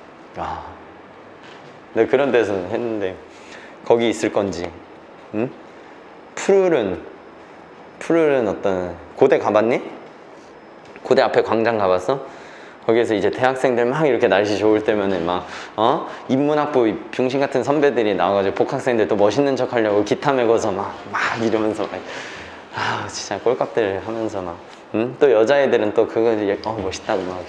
내가 그런 데서 했는데 거기 있을 건지. 응? 푸르른 어떤 고대 가봤니? 고대 앞에 광장 가봤어? 거기에서 이제 대학생들 막 이렇게 날씨 좋을 때면은 막 인문학부 병신 같은 선배들이 나와가지고 복학생들 또 멋있는 척 하려고 기타 메고서 막 이러면서 진짜 꼴값들 하면서 막 응? 또 여자애들은 또 그거 멋있다고 막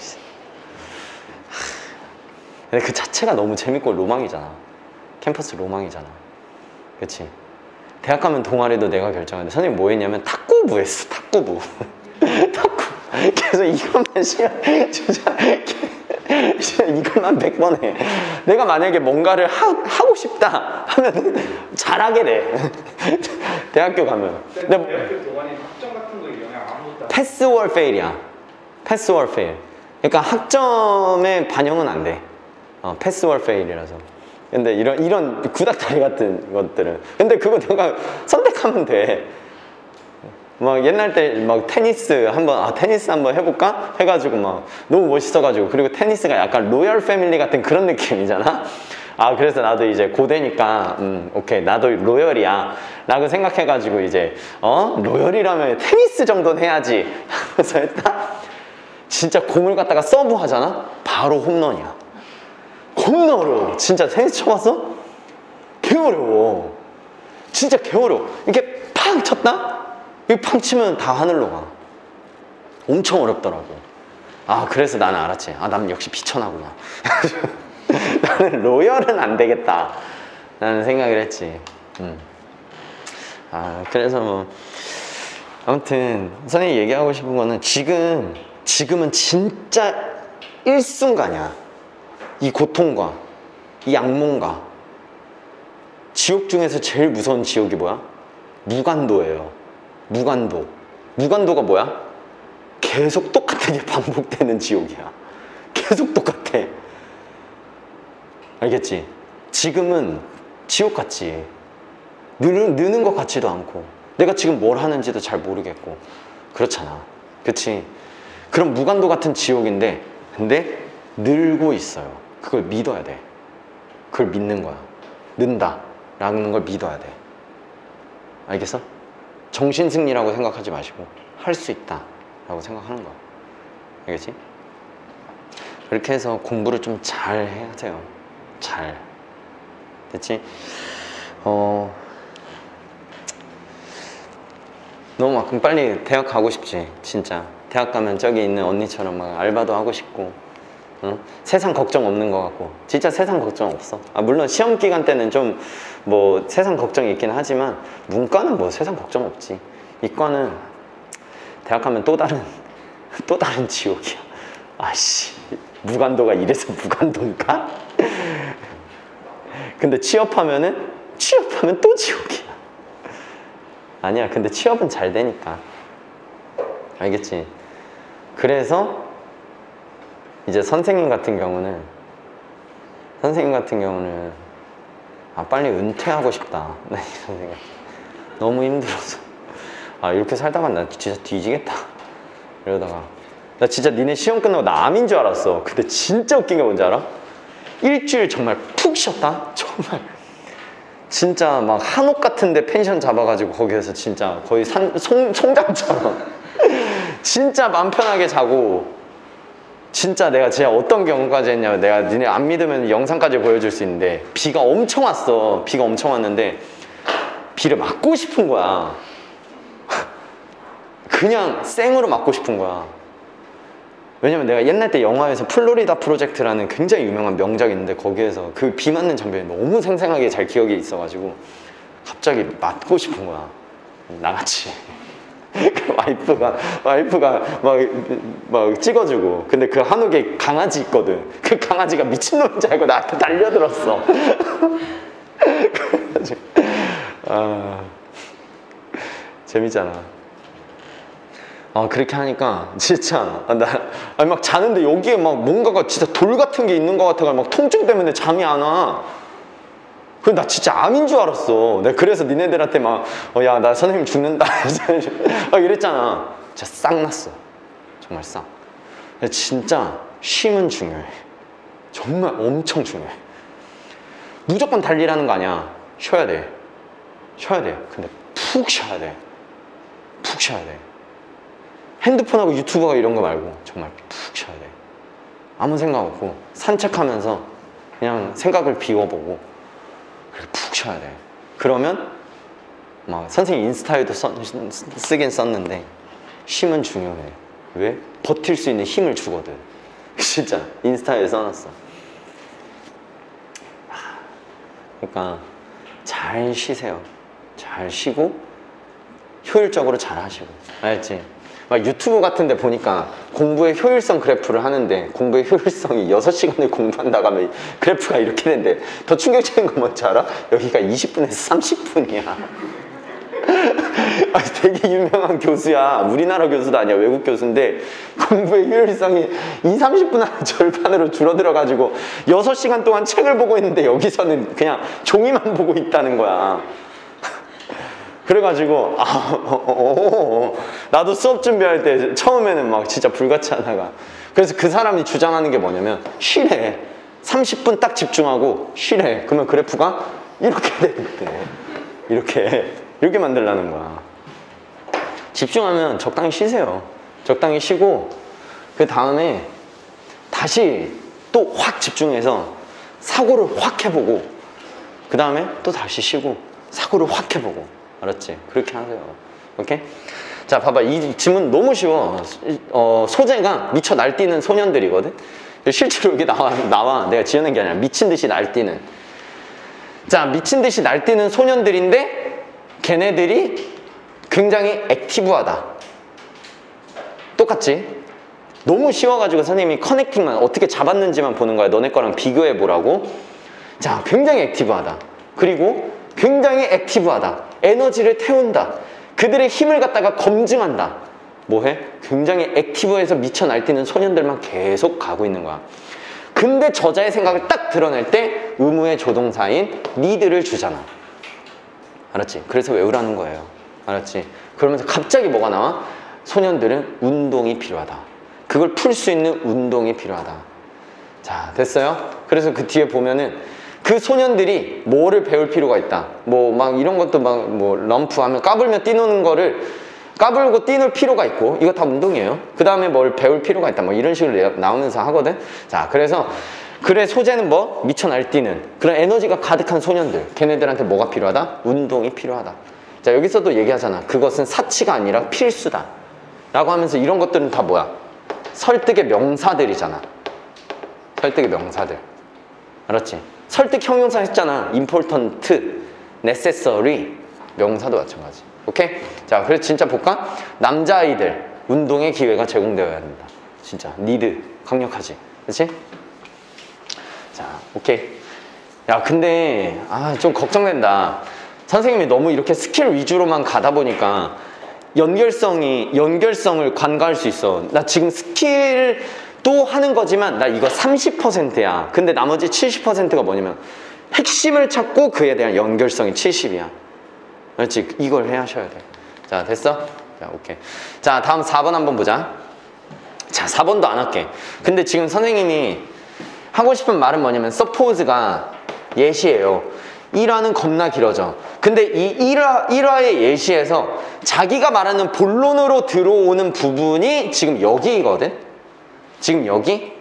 근데 그 자체가 너무 재밌고 로망이잖아. 캠퍼스 로망이잖아. 그치? 대학 가면 동아리도 내가 결정하는데 선생님 뭐 했냐면 탁구부 했어. 탁구부. 탁구. 그래서 이것만 진짜 이것만 100번 해. 내가 만약에 뭔가를 하고 싶다 하면 잘하게 돼. 대학교 가면. 근데
대학교 동아리 학점 같은 거 영향 아무것도 안
패스 월 페일이야. 패스 월 페일. 그러니까 학점에 반영은 안 돼. 패스 월 페일이라서. 근데 이런 구닥다리 같은 것들은 근데 그거 내가 선택하면 돼. 막 옛날 때 막 테니스 한번 해볼까? 해가지고 막 너무 멋있어가지고. 그리고 테니스가 약간 로열 패밀리 같은 그런 느낌이잖아. 그래서 나도 이제 고대니까 오케이 나도 로열이야 라고 생각해가지고 이제 로열이라면 테니스 정도는 해야지 하면서 했다. 진짜 공을 갖다가 서브 하잖아? 바로 홈런이야. 겁나 어려워. 진짜 테니스 쳐봤어? 개 어려워. 진짜 개 어려워. 이렇게 팍 쳤다? 이렇게 팍 치면 다 하늘로 가. 엄청 어렵더라고. 그래서 나는 알았지. 난 역시 비천하구나. 나는 로열은 안 되겠다 라는 생각을 했지. 그래서 뭐 아무튼 선생님이 얘기하고 싶은 거는 지금은 진짜 일순간이야. 이 고통과 이 악몽과 지옥 중에서 제일 무서운 지옥이 뭐야? 무간도예요. 무간도가 뭐야? 계속 똑같은 게 반복되는 지옥이야. 계속 똑같아. 알겠지? 지금은 지옥 같지. 느는 것 같지도 않고 내가 지금 뭘 하는지도 잘 모르겠고 그렇잖아. 그치? 그럼 무간도 같은 지옥인데 근데 늘고 있어요. 그걸 믿어야 돼. 그걸 믿는 거야. 는다 라는 걸 믿어야 돼. 알겠어? 정신승리라고 생각하지 마시고 할 수 있다 라고 생각하는 거야. 알겠지? 그렇게 해서 공부를 좀 잘 해야 돼요. 잘. 됐지? 너무 막 그럼 빨리 대학 가고 싶지. 진짜 대학 가면 저기 있는 언니처럼 막 알바도 하고 싶고 세상 걱정 없는 것 같고. 진짜 세상 걱정 없어. 물론 시험 기간 때는 좀 뭐 세상 걱정이 있긴 하지만 문과는 뭐 세상 걱정 없지. 이과는 대학 가면 또 다른 지옥이야. 아씨, 무간도가 이래서 무간도인가? 근데 취업하면 또 지옥이야. 아니야. 근데 취업은 잘 되니까. 알겠지? 그래서 이제 선생님 같은 경우는 빨리 은퇴하고 싶다. 네, 선생님. 너무 힘들어서. 이렇게 살다가 나 진짜 뒤지겠다. 이러다가 나 진짜 니네 시험 끝나고 나 암인 줄 알았어. 근데 진짜 웃긴 게 뭔지 알아? 일주일 정말 푹 쉬었다. 정말 진짜 막 한옥 같은데 펜션 잡아가지고 거기에서 진짜 거의 송장처럼 진짜 맘 편하게 자고. 진짜 내가 진짜 어떤 경우까지 했냐면 내가 니네 안 믿으면 영상까지 보여줄 수 있는데 비가 엄청 왔어. 비가 엄청 왔는데 비를 맞고 싶은 거야. 그냥 생으로 맞고 싶은 거야. 왜냐면 내가 옛날 때 영화에서 플로리다 프로젝트라는 굉장히 유명한 명작이 있는데 거기에서 그 비 맞는 장면이 너무 생생하게 잘 기억이 있어가지고 갑자기 맞고 싶은 거야. 나같이. 그 와이프가 막 찍어주고. 근데 그 한옥에 강아지 있거든. 그 강아지가 미친놈인 줄 알고 나한테 달려들었어. 그래가지고 재밌잖아. 그렇게 하니까 진짜 막 자는데 여기에 막 뭔가가 진짜 돌 같은 게 있는 것 같아가 막 통증 때문에 잠이 안 와. 그래 나 진짜 암인 줄 알았어. 내가 그래서 니네들한테 막 야 나 선생님 죽는다 이랬잖아. 진짜 싹 났어. 정말 싹. 진짜 쉼은 중요해. 정말 엄청 중요해. 무조건 달리라는 거 아니야. 쉬어야 돼. 근데 푹 쉬어야 돼. 핸드폰하고 유튜브가 이런 거 말고 정말 푹 쉬어야 돼. 아무 생각 없고 산책하면서 그냥 생각을 비워보고 푹 쉬어야 돼. 그러면 막 선생님 인스타에도 쓰긴 썼는데 쉼은 중요해. 왜? 버틸 수 있는 힘을 주거든. 진짜 인스타에 써놨어. 그러니까 잘 쉬세요. 잘 쉬고 효율적으로 잘 하시고. 알지? 막 유튜브 같은 데 보니까 공부의 효율성 그래프를 하는데 공부의 효율성이 6시간을 공부한다고 하면 그래프가 이렇게 되는데 더 충격적인 건 뭔지 알아? 여기가 20분에서 30분이야. 되게 유명한 교수야. 우리나라 교수도 아니야. 외국 교수인데 공부의 효율성이 30분 한 절반으로 줄어들어가지고 6시간 동안 책을 보고 있는데 여기서는 그냥 종이만 보고 있다는 거야. 그래가지고 나도 수업 준비할 때 처음에는 막 진짜 불같이 하다가 그래서 그 사람이 주장하는 게 뭐냐면 쉬래. 30분 딱 집중하고 쉬래. 그러면 그래프가 이렇게 되는데 이렇게 만들라는 거야. 집중하면 적당히 쉬세요. 적당히 쉬고 그 다음에 다시 또 확 집중해서 사고를 확 해보고 그 다음에 또 다시 쉬고 사고를 확 해보고. 알았지? 그렇게 하세요. 오케이? 자, 봐봐. 이 질문 너무 쉬워. 소재가 미쳐 날뛰는 소년들이거든? 실제로 여기 나와. 내가 지어낸 게 아니라 미친 듯이 날뛰는. 자, 미친 듯이 날뛰는 소년들인데 걔네들이 굉장히 액티브하다. 똑같지? 너무 쉬워가지고 선생님이 커넥팅만 어떻게 잡았는지만 보는 거야. 너네 거랑 비교해 보라고. 자, 굉장히 액티브하다. 그리고 굉장히 액티브하다. 에너지를 태운다. 그들의 힘을 갖다가 검증한다. 뭐해? 굉장히 액티브해서 미쳐 날뛰는 소년들만 계속 가고 있는 거야. 근데 저자의 생각을 딱 드러낼 때 의무의 조동사인 need를 주잖아. 알았지? 그래서 외우라는 거예요. 알았지? 그러면서 갑자기 뭐가 나와? 소년들은 운동이 필요하다. 그걸 풀 수 있는 운동이 필요하다. 자, 됐어요? 그래서 그 뒤에 보면은 그 소년들이 뭐를 배울 필요가 있다. 뭐 막 이런 것도 막 뭐 럼프 하면 까불며 뛰노는 거를 까불고 뛰놀 필요가 있고, 이거 다 운동이에요. 그 다음에 뭘 배울 필요가 있다. 뭐 이런 식으로 나오면서 하거든. 자, 그래서 글의 소재는 뭐? 미쳐 날뛰는 그런 에너지가 가득한 소년들. 걔네들한테 뭐가 필요하다? 운동이 필요하다. 자, 여기서도 얘기하잖아. 그것은 사치가 아니라 필수다 라고 하면서 이런 것들은 다 뭐야? 설득의 명사들이잖아. 설득의 명사들. 알았지? 설득 형용사 했잖아. important, necessary. 명사도 마찬가지. 오케이? 자, 그래서 진짜 볼까? 남자아이들 운동의 기회가 제공되어야 된다. 진짜 need 강력하지. 그렇지? 자, 오케이. 야, 근데 좀 걱정된다. 선생님이 너무 이렇게 스킬 위주로만 가다 보니까 연결성을 간과할 수 있어. 나 지금 스킬도 하는 거지만 나 이거 30%야. 근데 나머지 70%가 뭐냐면 핵심을 찾고 그에 대한 연결성이 70이야. 그렇지? 이걸 하셔야 돼. 자, 됐어? 자, 오케이. 자, 다음 4번 한번 보자. 자, 4번도 안 할게. 근데 지금 선생님이 하고 싶은 말은 뭐냐면 suppose가 예시예요. 1화는 겁나 길어져. 근데 이 1화의 예시에서 자기가 말하는 본론으로 들어오는 부분이 지금 여기거든? 지금 여기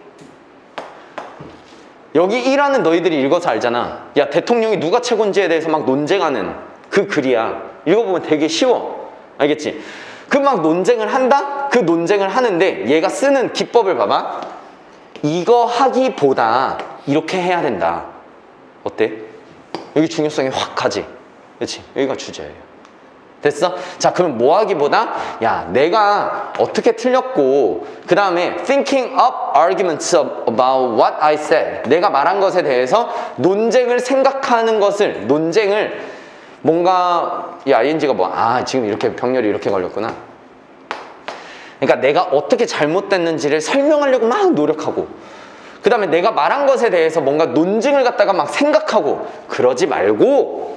1화는 너희들이 읽어서 알잖아. 야, 대통령이 누가 최고인지에 대해서 막 논쟁하는 그 글이야. 읽어보면 되게 쉬워. 알겠지? 그 막 논쟁을 한다? 그 논쟁을 하는데 얘가 쓰는 기법을 봐봐. 이거 하기보다 이렇게 해야 된다. 어때? 여기 중요성이 확 가지. 그렇지? 여기가 주제예요. 됐어? 자, 그럼 뭐 하기보다 야, 내가 어떻게 틀렸고 그 다음에 thinking up arguments about what I said. 내가 말한 것에 대해서 논쟁을 생각하는 것을, 논쟁을 뭔가 이 ing가 뭐 지금 이렇게 병렬이 이렇게 걸렸구나. 그러니까 내가 어떻게 잘못됐는지를 설명하려고 막 노력하고 그 다음에 내가 말한 것에 대해서 뭔가 논증을 갖다가 막 생각하고 그러지 말고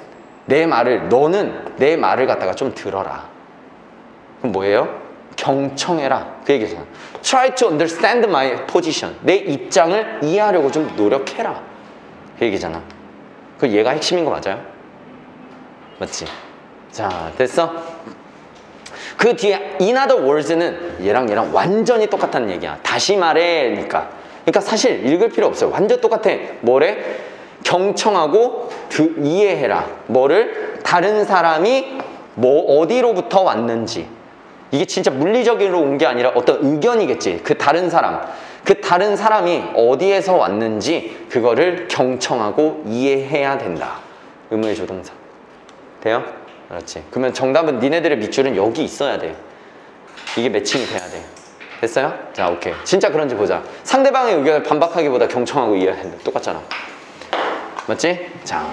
너는 내 말을 갖다가 좀 들어라. 그럼 뭐예요? 경청해라. 그 얘기잖아. Try to understand my position. 내 입장을 이해하려고 좀 노력해라. 그 얘기잖아. 그 얘가 핵심인 거 맞아요? 맞지? 자, 됐어? 그 뒤에 in other words는 얘랑 완전히 똑같다는 얘기야. 다시 말해니까. 그러니까 사실 읽을 필요 없어요. 완전 똑같아. 뭐래? 경청하고 이해해라. 뭐를? 다른 사람이 뭐 어디로부터 왔는지. 이게 진짜 물리적으로 온 게 아니라 어떤 의견이겠지. 그 다른 사람이 어디에서 왔는지 그거를 경청하고 이해해야 된다. 의무의 조동사. 돼요? 그렇지. 그러면 정답은 니네들의 밑줄은 여기 있어야 돼. 이게 매칭이 돼야 돼. 됐어요? 자, 오케이. 진짜 그런지 보자. 상대방의 의견을 반박하기보다 경청하고 이해해야 된다. 똑같잖아. 맞지? 자,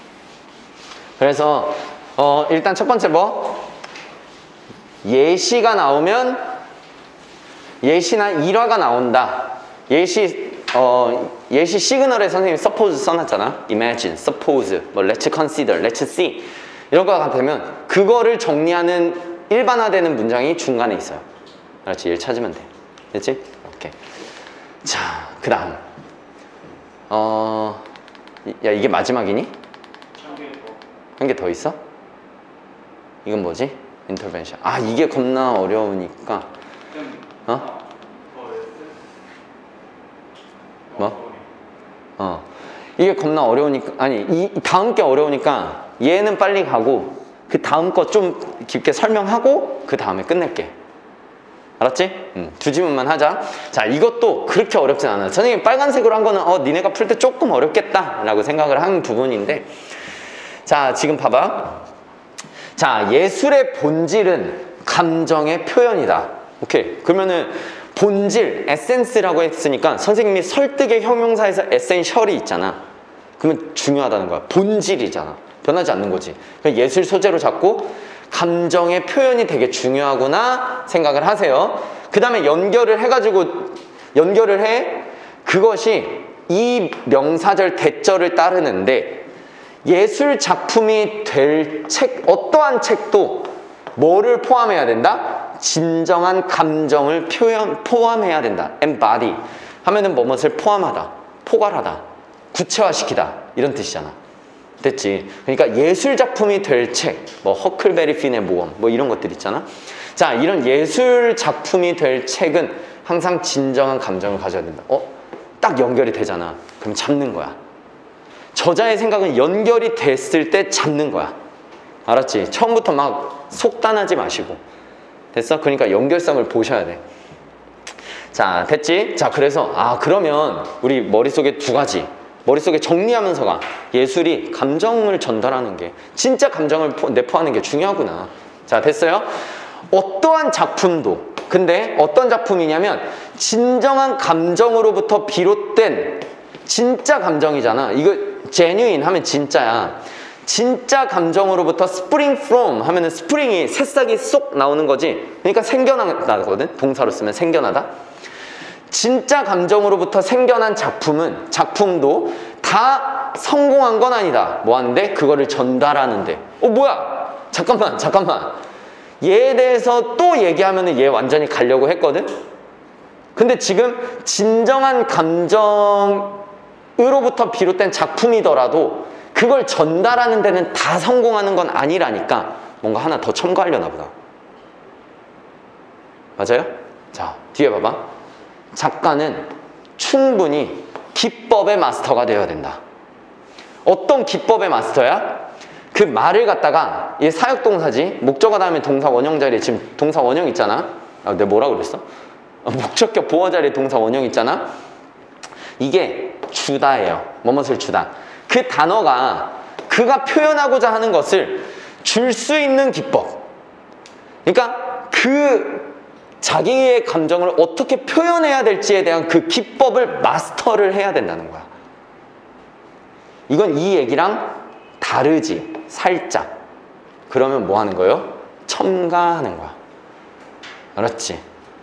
그래서 일단 첫 번째 뭐? 예시가 나오면 예시나 일화가 나온다. 예시 시그널에 선생님이 suppose 써놨잖아. imagine, suppose, 뭐 let's consider, let's see 이런 거가 되면 그거를 정리하는 일반화되는 문장이 중간에 있어요. 그렇지? 얘를 찾으면 돼. 됐지? 오케이. 자, 그 다음 야, 이게 마지막이니? 한 개 더 있어? 이건 뭐지? 인터벤션. 이게 겁나 어려우니까 뭐? 이게 겁나 어려우니까 이 다음 게 어려우니까 얘는 빨리 가고 그 다음 거 좀 깊게 설명하고 그 다음에 끝낼게. 알았지? 두 지문만 하자. 자, 이것도 그렇게 어렵진 않아. 선생님이 빨간색으로 한 거는 니네가 풀 때 조금 어렵겠다 라고 생각을 한 부분인데, 자, 지금 봐봐. 자, 예술의 본질은 감정의 표현이다. 오케이. 그러면은 본질, 에센스라고 했으니까 선생님이 설득의 형용사에서 에센셜이 있잖아. 그러면 중요하다는 거야. 본질이잖아. 변하지 않는 거지. 예술 소재로 잡고 감정의 표현이 되게 중요하구나 생각을 하세요. 그 다음에 연결을 해. 그것이 이 명사절 대절을 따르는데 예술 작품이 될 책, 어떠한 책도 뭐를 포함해야 된다? 진정한 감정을 포함해야 된다. embody 하면은 뭐뭇을 포함하다, 포괄하다, 구체화시키다 이런 뜻이잖아. 됐지? 그러니까 예술 작품이 될 책, 뭐 허클베리 핀의 모험, 뭐 이런 것들 있잖아. 자, 이런 예술 작품이 될 책은 항상 진정한 감정을 가져야 된다. 딱 연결이 되잖아. 그럼 잡는 거야. 저자의 생각은 연결이 됐을 때 잡는 거야. 알았지? 처음부터 막 속단하지 마시고. 됐어? 그러니까 연결성을 보셔야 돼. 자, 됐지? 자, 그래서 그러면 우리 머릿속에 두 가지. 머릿속에 정리하면서 가. 예술이 감정을 전달하는 게, 진짜 감정을 내포하는 게 중요하구나. 자, 됐어요? 어떠한 작품도, 근데 어떤 작품이냐면 진정한 감정으로부터 비롯된 진짜 감정이잖아. 이거 genuine 하면 진짜야. 진짜 감정으로부터 spring from 하면은 스프링이 새싹이 쏙 나오는 거지. 그러니까 생겨나거든. 동사로 쓰면 생겨나다. 진짜 감정으로부터 생겨난 작품도 다 성공한 건 아니다. 뭐 하는데? 그거를 전달하는데. 뭐야? 잠깐만. 얘에 대해서 또 얘기하면은 얘 완전히 가려고 했거든? 근데 지금 진정한 감정으로부터 비롯된 작품이더라도 그걸 전달하는 데는 다 성공하는 건 아니라니까 뭔가 하나 더 첨가하려나 보다. 맞아요? 자, 뒤에 봐봐. 작가는 충분히 기법의 마스터가 되어야 된다. 어떤 기법의 마스터야? 그 말을 갖다가, 얘 사역동사지, 목적어 다음에 동사 원형 자리에 지금 동사 원형 있잖아. 내가 뭐라 그랬어? 목적격 보어 자리에 동사 원형 있잖아. 이게 주다예요. 뭐뭇을 주다. 그 단어가 그가 표현하고자 하는 것을 줄 수 있는 기법. 그러니까 그 자기의 감정을 어떻게 표현해야 될지에 대한 그 기법을 마스터를 해야 된다는 거야. 이건 이 얘기랑 다르지. 살짝. 그러면 뭐 하는 거예요? 첨가하는 거야. 알았지?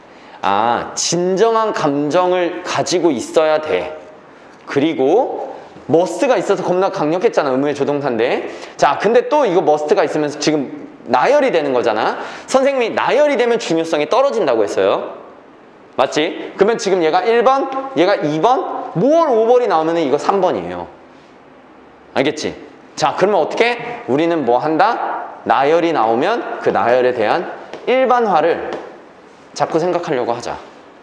진정한 감정을 가지고 있어야 돼. 그리고 머스트가 있어서 겁나 강력했잖아. 의무의 조동사인데. 자, 근데 또 이거 머스트가 있으면 지금 나열이 되는 거잖아. 선생님이 나열이 되면 중요성이 떨어진다고 했어요. 맞지? 그러면 지금 얘가 1번, 얘가 2번, more over이 나오면 이거 3번이에요. 알겠지? 자, 그러면 어떻게? 우리는 뭐 한다? 나열이 나오면 그 나열에 대한 일반화를 자꾸 생각하려고 하자.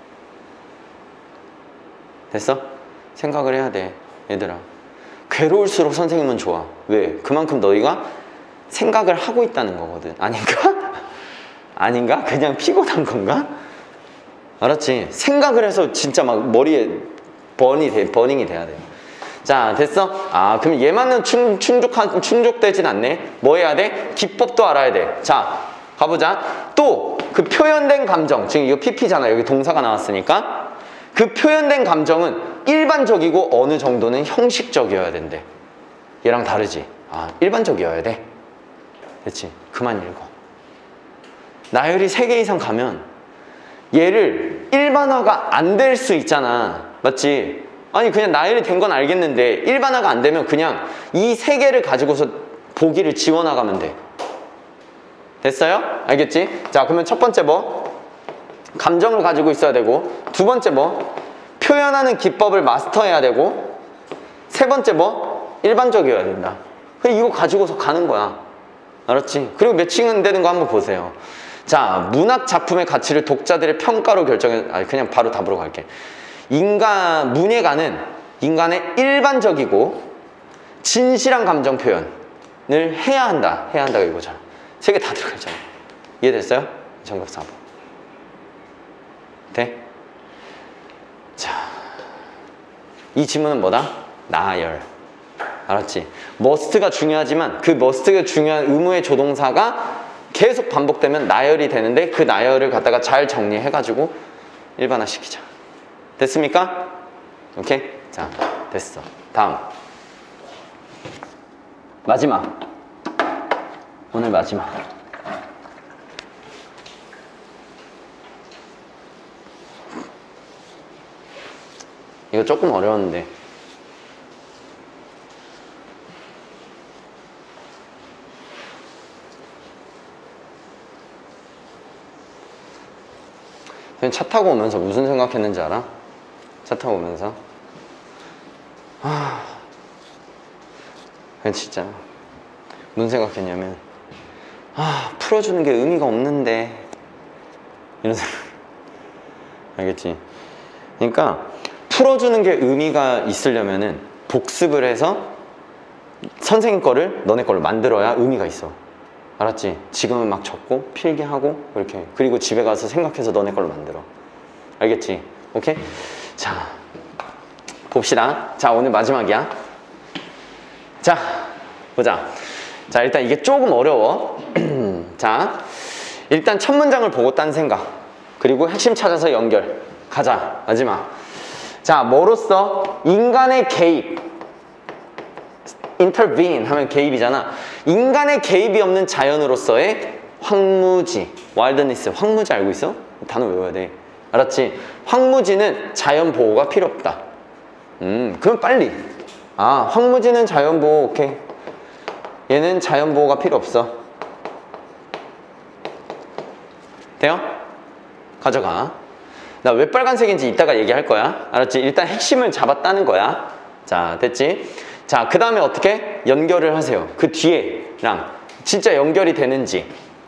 됐어? 생각을 해야 돼, 얘들아. 괴로울수록 선생님은 좋아. 왜? 그만큼 너희가 생각을 하고 있다는 거거든. 아닌가? 아닌가? 그냥 피곤한 건가? 알았지? 생각을 해서 진짜 막 머리에 버닝이 돼야 돼. 자, 됐어? 그럼 얘만은 충족되진 않네. 뭐 해야 돼? 기법도 알아야 돼. 자, 가보자. 또 그 표현된 감정, 지금 이거 PP잖아. 여기 동사가 나왔으니까. 그 표현된 감정은 일반적이고 어느 정도는 형식적이어야 된대. 얘랑 다르지? 일반적이어야 돼. 됐지? 그만 읽어. 나열이 3개 이상 가면 얘를 일반화가 안 될 수 있잖아. 맞지? 아니, 그냥 나열이 된 건 알겠는데 일반화가 안 되면 그냥 이 3개를 가지고서 보기를 지워나가면 돼. 됐어요? 알겠지? 자, 그러면 첫 번째 뭐? 감정을 가지고 있어야 되고, 두 번째 뭐? 표현하는 기법을 마스터해야 되고, 세 번째 뭐? 일반적이어야 된다. 그냥 이거 가지고서 가는 거야. 알았지? 그리고 매칭은 되는 거 한번 보세요. 자, 문학 작품의 가치를 독자들의 평가로 결정해. 그냥 바로 답으로 갈게. 문예가는 인간의 일반적이고 진실한 감정 표현을 해야 한다. 해야 한다가 이거잖아. 3개 다 들어가잖아. 이해됐어요? 정답 4번. 돼? 자, 이 지문은 뭐다? 나열. 알았지? must가 중요하지만 그 must가 중요한 의무의 조동사가 계속 반복되면 나열이 되는데 그 나열을 갖다가 잘 정리해가지고 일반화시키자. 됐습니까? 오케이? 자, 됐어. 다음. 마지막. 오늘 마지막. 이거 조금 어려웠는데. 차 타고 오면서 무슨 생각했는지 알아? 차 타고 오면서 그냥 진짜 무슨 생각했냐면 풀어주는 게 의미가 없는데 이런 생각. 알겠지? 그러니까 풀어주는 게 의미가 있으려면은 복습을 해서 선생님 거를 너네 거를 만들어야 의미가 있어. 알았지? 지금은 막 적고 필기하고 이렇게, 그리고 집에 가서 생각해서 너네 걸로 만들어. 알겠지? 오케이? 자, 봅시다. 자, 오늘 마지막이야. 자, 보자. 자, 일단 이게 조금 어려워. 자, 일단 첫 문장을 보고 딴 생각, 그리고 핵심 찾아서 연결. 가자. 마지막. 자, 뭐로써? 인간의 개입. intervene 하면 개입이잖아. 인간의 개입이 없는 자연으로서의 황무지, wilderness. 황무지 알고 있어? 단어 외워야 돼. 알았지? 황무지는 자연 보호가 필요 없다. 그럼 빨리. 황무지는 자연 보호. 오케이. 얘는 자연 보호가 필요 없어. 돼요? 가져가. 나 왜 빨간색인지 이따가 얘기할 거야. 알았지? 일단 핵심을 잡았다는 거야. 자, 됐지? 자, 그 다음에 어떻게? 연결을 하세요. 그 뒤에랑 진짜 연결이 되는지.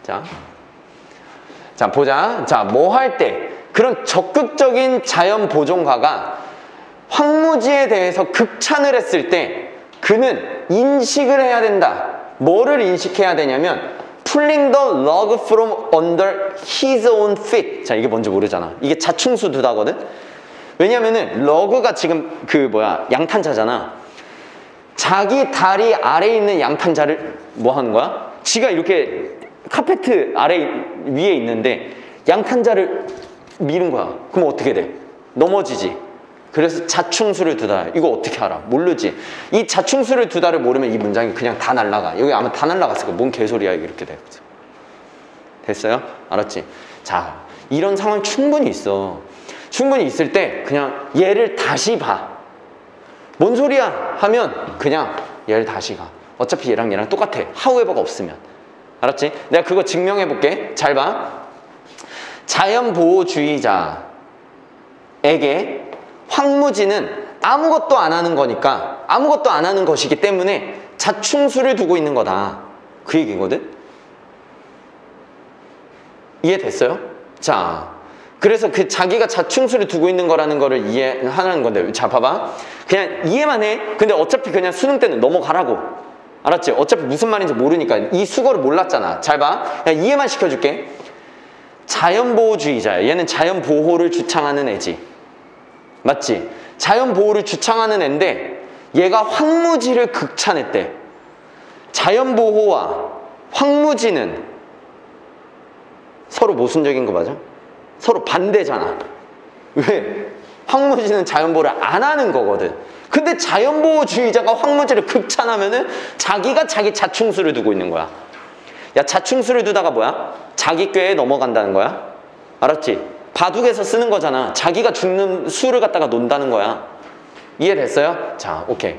자, 보자. 자, 뭐 할 때? 그런 적극적인 자연 보존가가 황무지에 대해서 극찬을 했을 때 그는 인식을 해야 된다. 뭐를 인식해야 되냐면 pulling the log from under his own feet. 자, 이게 뭔지 모르잖아. 이게 자충수 두다거든? 왜냐면은 러그가 지금 양탄자잖아. 자기 다리 아래에 있는 양탄자를 뭐 하는 거야? 지가 이렇게 카페트 아래 위에 있는데 양탄자를 미는 거야. 그럼 어떻게 돼? 넘어지지. 그래서 자충수를 두다. 이거 어떻게 알아? 모르지. 이 자충수를 두다를 모르면 이 문장이 그냥 다 날라가. 여기 아마 다 날라갔을 거야. 뭔 개소리야 이렇게 돼. 됐어요? 알았지? 자, 이런 상황 충분히 있어. 충분히 있을 때 그냥 얘를 다시 봐. 뭔 소리야? 하면 그냥 얘를 다시 가. 어차피 얘랑 똑같아. however가 없으면. 알았지? 내가 그거 증명해 볼게. 잘 봐. 자연보호주의자에게 황무지는 아무것도 안 하는 거니까, 아무것도 안 하는 것이기 때문에 자충수를 두고 있는 거다. 그 얘기거든? 이해됐어요? 자, 그래서 그 자기가 자충수를 두고 있는 거라는 거를 이해하는 건데, 자, 봐봐. 그냥 이해만 해. 근데 어차피 그냥 수능 때는 넘어가라고. 알았지? 어차피 무슨 말인지 모르니까. 이 수거를 몰랐잖아. 잘 봐. 그냥 이해만 시켜줄게. 자연보호주의자야. 얘는 자연보호를 주창하는 애지. 맞지? 자연보호를 주창하는 애인데 얘가 황무지를 극찬했대. 자연보호와 황무지는 서로 모순적인 거 맞아? 서로 반대잖아. 왜? 황무지는 자연보호를 안 하는 거거든. 근데 자연보호주의자가 황무지를 극찬하면은 자기가 자기 자충수를 두고 있는 거야. 야, 자충수를 두다가 뭐야? 자기 꾀에 넘어간다는 거야. 알았지? 바둑에서 쓰는 거잖아. 자기가 죽는 수를 갖다가 논다는 거야. 이해됐어요? 자, 오케이.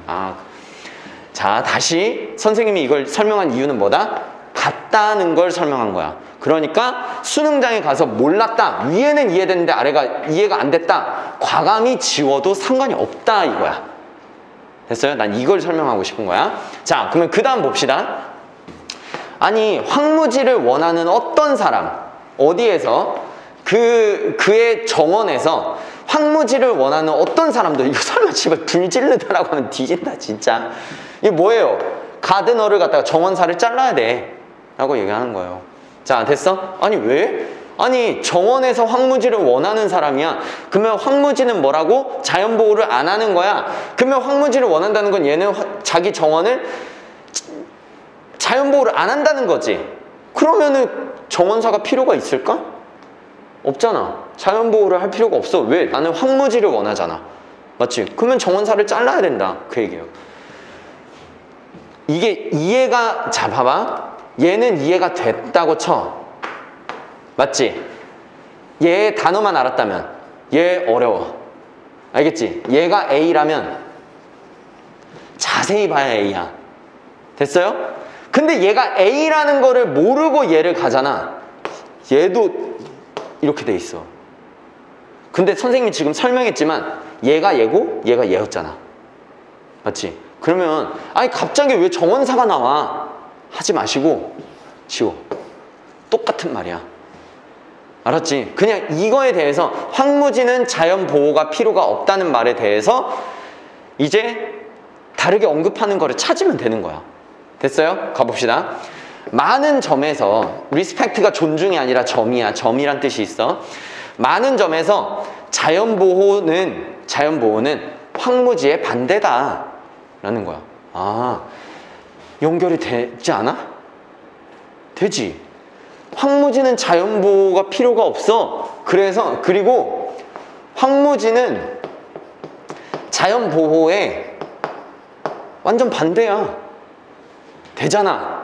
자, 다시 선생님이 이걸 설명한 이유는 뭐다? 같다는 걸 설명한 거야. 그러니까 수능장에 가서 몰랐다, 위에는 이해됐는데 아래가 이해가 안 됐다, 과감히 지워도 상관이 없다 이거야. 됐어요? 난 이걸 설명하고 싶은 거야. 자, 그러면 그 다음 봅시다. 아니, 황무지를 원하는 어떤 사람, 어디에서, 그의 정원에서 황무지를 원하는 어떤 사람도, 이거 설마 집에 불 지르다라고 하면 뒤진다 진짜. 이게 뭐예요? 가드너를 갖다가 정원사를 잘라야 돼 라고 얘기하는 거예요. 자, 됐어? 아니 왜? 아니 정원에서 황무지를 원하는 사람이야. 그러면 황무지는 뭐라고? 자연보호를 안 하는 거야. 그러면 황무지를 원한다는 건 얘는 자기 정원을 자연보호를 안 한다는 거지. 그러면은 정원사가 필요가 있을까? 없잖아. 자연보호를 할 필요가 없어. 왜? 나는 황무지를 원하잖아. 맞지? 그러면 정원사를 잘라야 된다. 그 얘기예요. 이게 이해가, 자 봐봐. 얘는 이해가 됐다고 쳐. 맞지? 얘의 단어만 알았다면 얘 어려워. 알겠지? 얘가 A라면 자세히 봐야 A야. 됐어요? 근데 얘가 A라는 거를 모르고 얘를 가잖아. 얘도 이렇게 돼 있어. 근데 선생님이 지금 설명했지만 얘가 얘고 얘가 얘였잖아. 맞지? 그러면 아니 갑자기 왜 정원사가 나와? 하지 마시고 지워. 똑같은 말이야. 알았지? 그냥 이거에 대해서 황무지는 자연보호가 필요가 없다는 말에 대해서 이제 다르게 언급하는 거를 찾으면 되는 거야. 됐어요? 가봅시다. 많은 점에서 리스펙트가 존중이 아니라 점이야. 점이란 뜻이 있어. 많은 점에서 자연보호는 황무지의 반대다 라는 거야. 아, 연결이 되지 않아? 되지. 황무지는 자연보호가 필요가 없어. 그리고 황무지는 자연보호에 완전 반대야. 되잖아.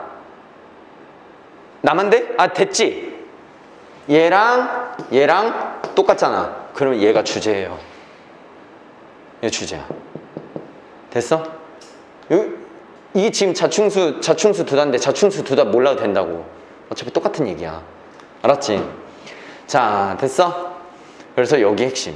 나만 돼? 아, 됐지? 얘랑 똑같잖아. 그러면 얘가 주제예요. 얘 주제야. 됐어? 이게 지금 자충수 두 단데 자충수 두 단 몰라도 된다고. 어차피 똑같은 얘기야. 알았지? 자, 됐어? 그래서 여기 핵심.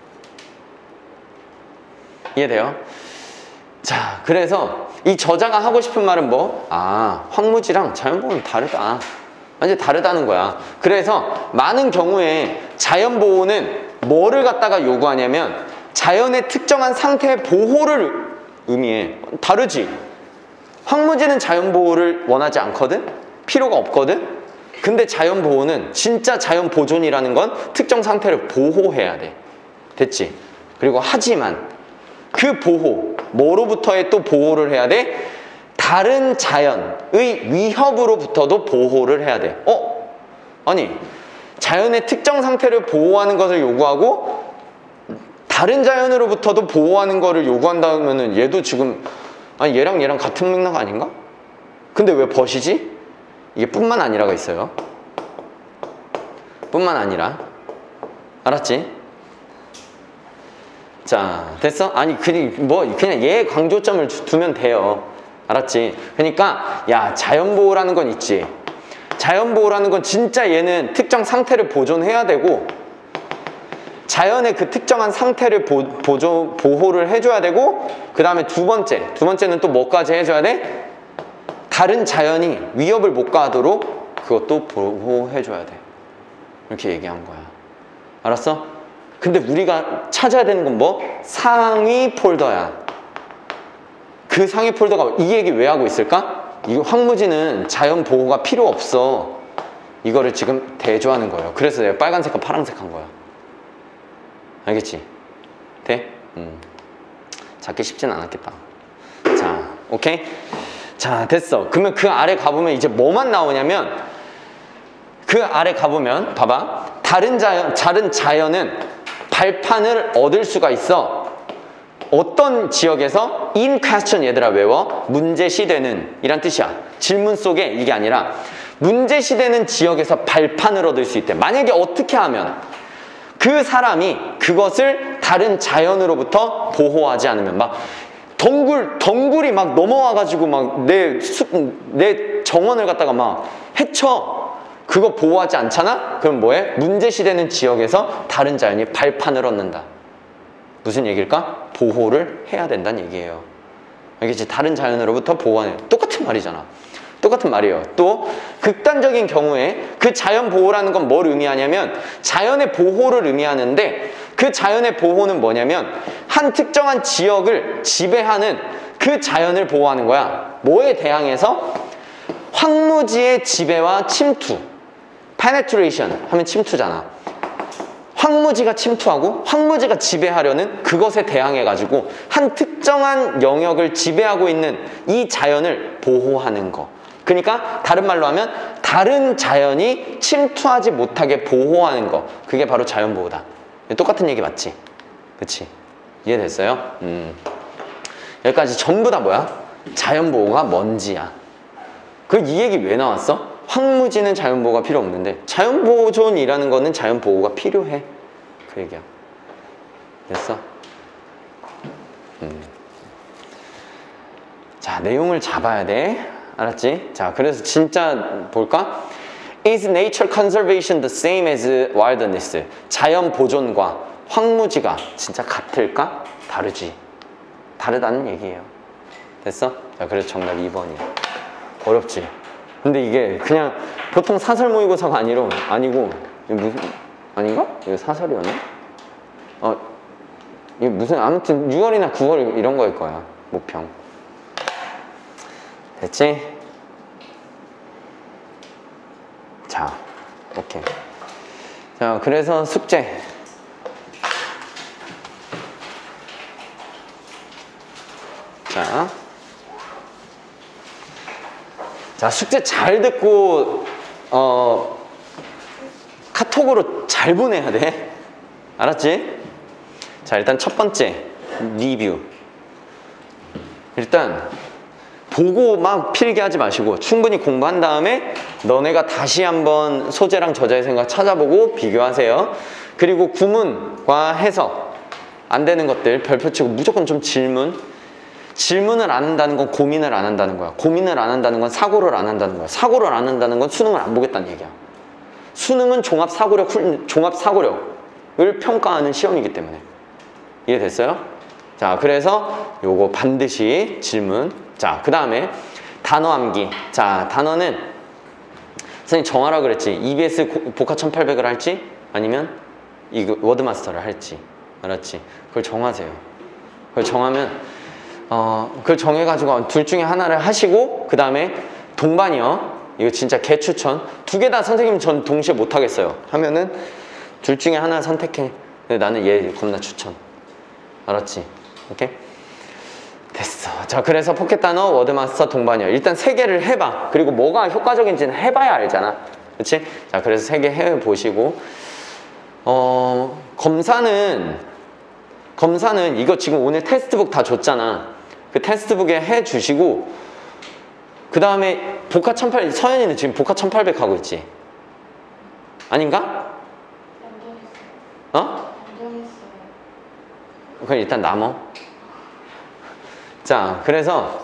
이해돼요? 자, 그래서 이 저자가 하고 싶은 말은 뭐? 아, 황무지랑 자연보호는 다르다. 완전 다르다는 거야. 그래서 많은 경우에 자연보호는 뭐를 갖다가 요구하냐면 자연의 특정한 상태의 보호를 의미해. 다르지? 황무지는 자연보호를 원하지 않거든? 필요가 없거든? 근데 자연보호는 진짜 자연보존이라는 건 특정 상태를 보호해야 돼. 됐지? 그리고 하지만 그 보호, 뭐로부터의 또 보호를 해야 돼? 다른 자연의 위협으로부터도 보호를 해야 돼. 아니, 자연의 특정 상태를 보호하는 것을 요구하고 다른 자연으로부터도 보호하는 것을 요구한다면은 얘도 지금 아니 얘랑 같은 맥락 아닌가? 근데 왜 벗이지? 이게 뿐만 아니라가 있어요. 뿐만 아니라. 알았지? 자, 됐어? 아니 그냥 얘 강조점을 두면 돼요. 알았지? 그러니까 야, 자연보호라는 건 있지. 자연보호라는 건 진짜 얘는 특정 상태를 보존해야 되고 자연의 그 특정한 상태를 보호를 해줘야 되고 그 다음에 두 번째는 또 뭐까지 해줘야 돼? 다른 자연이 위협을 못 가도록 그것도 보호해줘야 돼. 이렇게 얘기한 거야. 알았어? 근데 우리가 찾아야 되는 건 뭐? 상위 폴더야. 그 상위 폴더가 이 얘기 왜 하고 있을까? 이 황무지는 자연 보호가 필요 없어. 이거를 지금 대조하는 거예요. 그래서 내가 빨간색과 파란색 한 거야. 알겠지? 돼? 잡기 쉽진 않았겠다. 자, 오케이? 자, 됐어. 그러면 그 아래 가보면 이제 뭐만 나오냐면 그 아래 가보면 봐봐. 다른 자연은 발판을 얻을 수가 있어. 어떤 지역에서 in question 얘들아 외워. 문제시되는 이란 뜻이야. 질문 속에 이게 아니라 문제시되는 지역에서 발판을 얻을 수 있대. 만약에 어떻게 하면 그 사람이 그것을 다른 자연으로부터 보호하지 않으면 막 덩굴이 막 넘어와가지고 막 내 정원을 갖다가 막 해쳐. 그거 보호하지 않잖아? 그럼 뭐해? 문제시되는 지역에서 다른 자연이 발판을 얻는다. 무슨 얘기일까? 보호를 해야 된다는 얘기예요. 알겠지? 다른 자연으로부터 보호하는 똑같은 말이잖아. 똑같은 말이에요. 또 극단적인 경우에 그 자연 보호라는 건 뭘 의미하냐면 자연의 보호를 의미하는데 그 자연의 보호는 뭐냐면 한 특정한 지역을 지배하는 그 자연을 보호하는 거야. 뭐에 대항해서? 황무지의 지배와 침투. penetration 하면 침투잖아. 황무지가 침투하고 황무지가 지배하려는 그것에 대항해 가지고 한 특정한 영역을 지배하고 있는 이 자연을 보호하는 거. 그러니까 다른 말로 하면 다른 자연이 침투하지 못하게 보호하는 거. 그게 바로 자연보호다. 똑같은 얘기 맞지? 그치? 이해됐어요? 여기까지 전부 다 뭐야? 자연보호가 뭔지야. 그 이 얘기 왜 나왔어? 황무지는 자연보호가 필요 없는데 자연보존이라는 거는 자연보호가 필요해. 그 얘기야. 됐어? 자, 내용을 잡아야 돼. 알았지? 자, 그래서 진짜 볼까? Is nature conservation the same as wilderness? 자연 보존과 황무지가 진짜 같을까? 다르지. 다르다는 얘기예요. 됐어? 자, 그래서 정답 2번이야. 어렵지? 근데 이게 그냥 보통 사설 모의고사가 아니고 이게 무슨 아닌가? 이거 사설이었나? 이게 무슨 아무튼 6월이나 9월 이런 거일 거야. 모평. 됐지? 자, 오케이. 자, 그래서 숙제. 자, 숙제 잘 듣고 카톡으로 잘 보내야 돼. 알았지? 자, 일단 첫 번째 리뷰. 일단 보고 막 필기하지 마시고 충분히 공부한 다음에 너네가 다시 한번 소재랑 저자의 생각 찾아보고 비교하세요. 그리고 구문과 해석 안 되는 것들 별표 치고 무조건 좀 질문을 안 한다는 건 고민을 안 한다는 거야. 고민을 안 한다는 건 사고를 안 한다는 거야. 사고를 안 한다는 건 수능을 안 보겠다는 얘기야. 수능은 종합사고력을 평가하는 시험이기 때문에. 이해됐어요? 자, 그래서 요거 반드시 질문. 자, 그 다음에 단어 암기. 자, 단어는 선생님 정하라 그랬지. EBS 복화 1800을 할지 아니면 이거 워드마스터를 할지. 알았지? 그걸 정하세요. 그걸 정하면 그걸 정해가지고 둘 중에 하나를 하시고 그 다음에 동반이요. 이거 진짜 개추천. 두 개 다 선생님 전 동시에 못 하겠어요. 하면은 둘 중에 하나 선택해. 근데 나는 얘 겁나 추천. 알았지? 오케이? 됐어. 자, 그래서 포켓 단어, 워드마스터, 동반이요. 일단 세 개를 해봐. 그리고 뭐가 효과적인지는 해봐야 알잖아. 그치? 자, 그래서 세 개 해보시고 검사는 이거 지금 오늘 테스트북 다 줬잖아. 그 테스트북에 해주시고 그 다음에 복화 1800 서연이는 지금 복화 1800 하고 있지? 아닌가? 그럼 일단 남어. 자, 그래서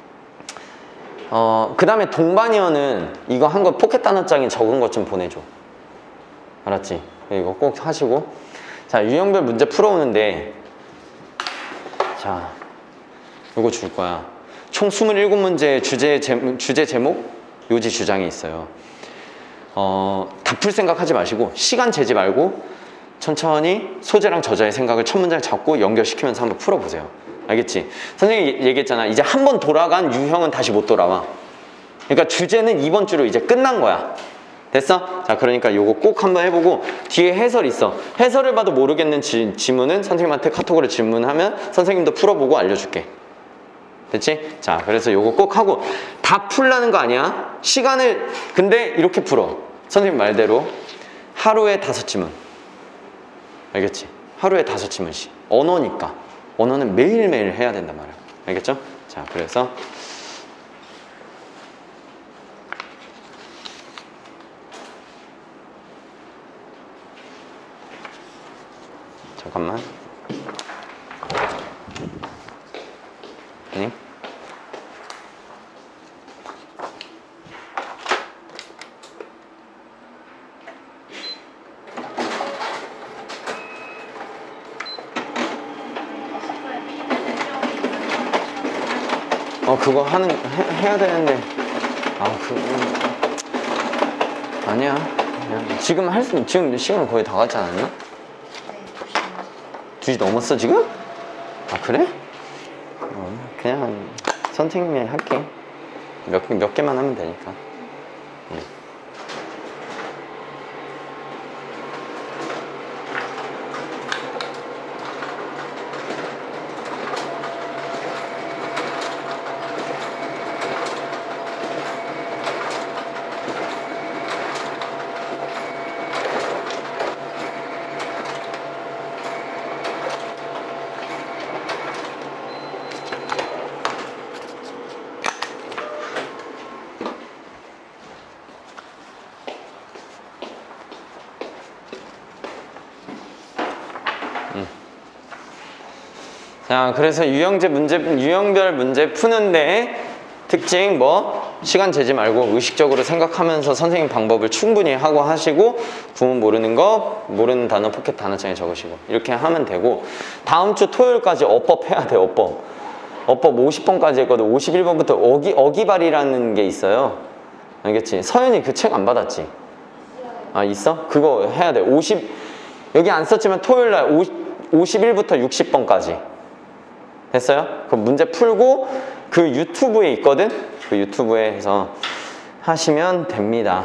그 다음에 동반이어는 이거 한 거 포켓 단어장에 적은 것 좀 보내줘. 알았지? 이거 꼭 하시고. 자, 유형별 문제 풀어오는데 자, 이거 줄 거야. 총 27문제 주제 제목 요지 주장이 있어요. 다 풀 생각하지 마시고 시간 재지 말고 천천히 소재랑 저자의 생각을 첫 문장에 잡고 연결시키면서 한번 풀어보세요. 알겠지? 선생님이 얘기했잖아. 이제 한 번 돌아간 유형은 다시 못 돌아와. 그러니까 주제는 이번 주로 이제 끝난 거야. 됐어? 자, 그러니까 요거 꼭 한번 해보고 뒤에 해설 있어. 해설을 봐도 모르겠는 지문은 선생님한테 카톡으로 질문하면 선생님도 풀어보고 알려줄게. 됐지? 자, 그래서 요거 꼭 하고 다 풀라는 거 아니야. 시간을 근데 이렇게 풀어. 선생님 말대로 하루에 5지문. 알겠지? 하루에 5지문씩. 언어니까. 언어는 매일매일 해야 된단 말이야. 알겠죠? 자, 그래서 잠깐만. 아니? 그거 해야 되는데 아니야. 지금 시간 거의 다 갔지 않았나? 2시 넘었어 지금? 아, 그래? 그냥 선생님이 할게. 몇 개만 하면 되니까. 자, 그래서 유형별 문제 푸는데 특징 뭐 시간 재지 말고 의식적으로 생각하면서 선생님 방법을 충분히 하고 하시고 구문 모르는 거 모르는 단어 포켓 단어장에 적으시고 이렇게 하면 되고 다음 주 토요일까지 어법 해야 돼. 어법 50번까지 했거든. 51번부터 어기발이라는 게 있어요. 알겠지? 서연이 그 책 안 받았지? 아 있어? 그거 해야 돼. 여기 안 썼지만 토요일날 51부터 60번까지 됐어요? 그 문제 풀고 그 유튜브에 있거든? 그 유튜브에서 하시면 됩니다.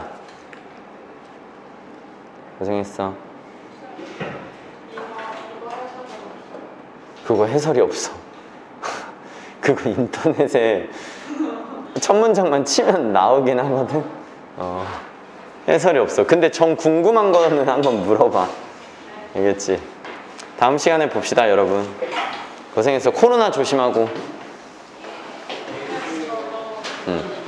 고생했어. 그거 해설이 없어. 그거 인터넷에 첫 문장만 치면 나오긴 하거든? 해설이 없어. 근데 정 궁금한 거는 한번 물어봐. 알겠지? 다음 시간에 봅시다, 여러분. 고생했어. 코로나 조심하고.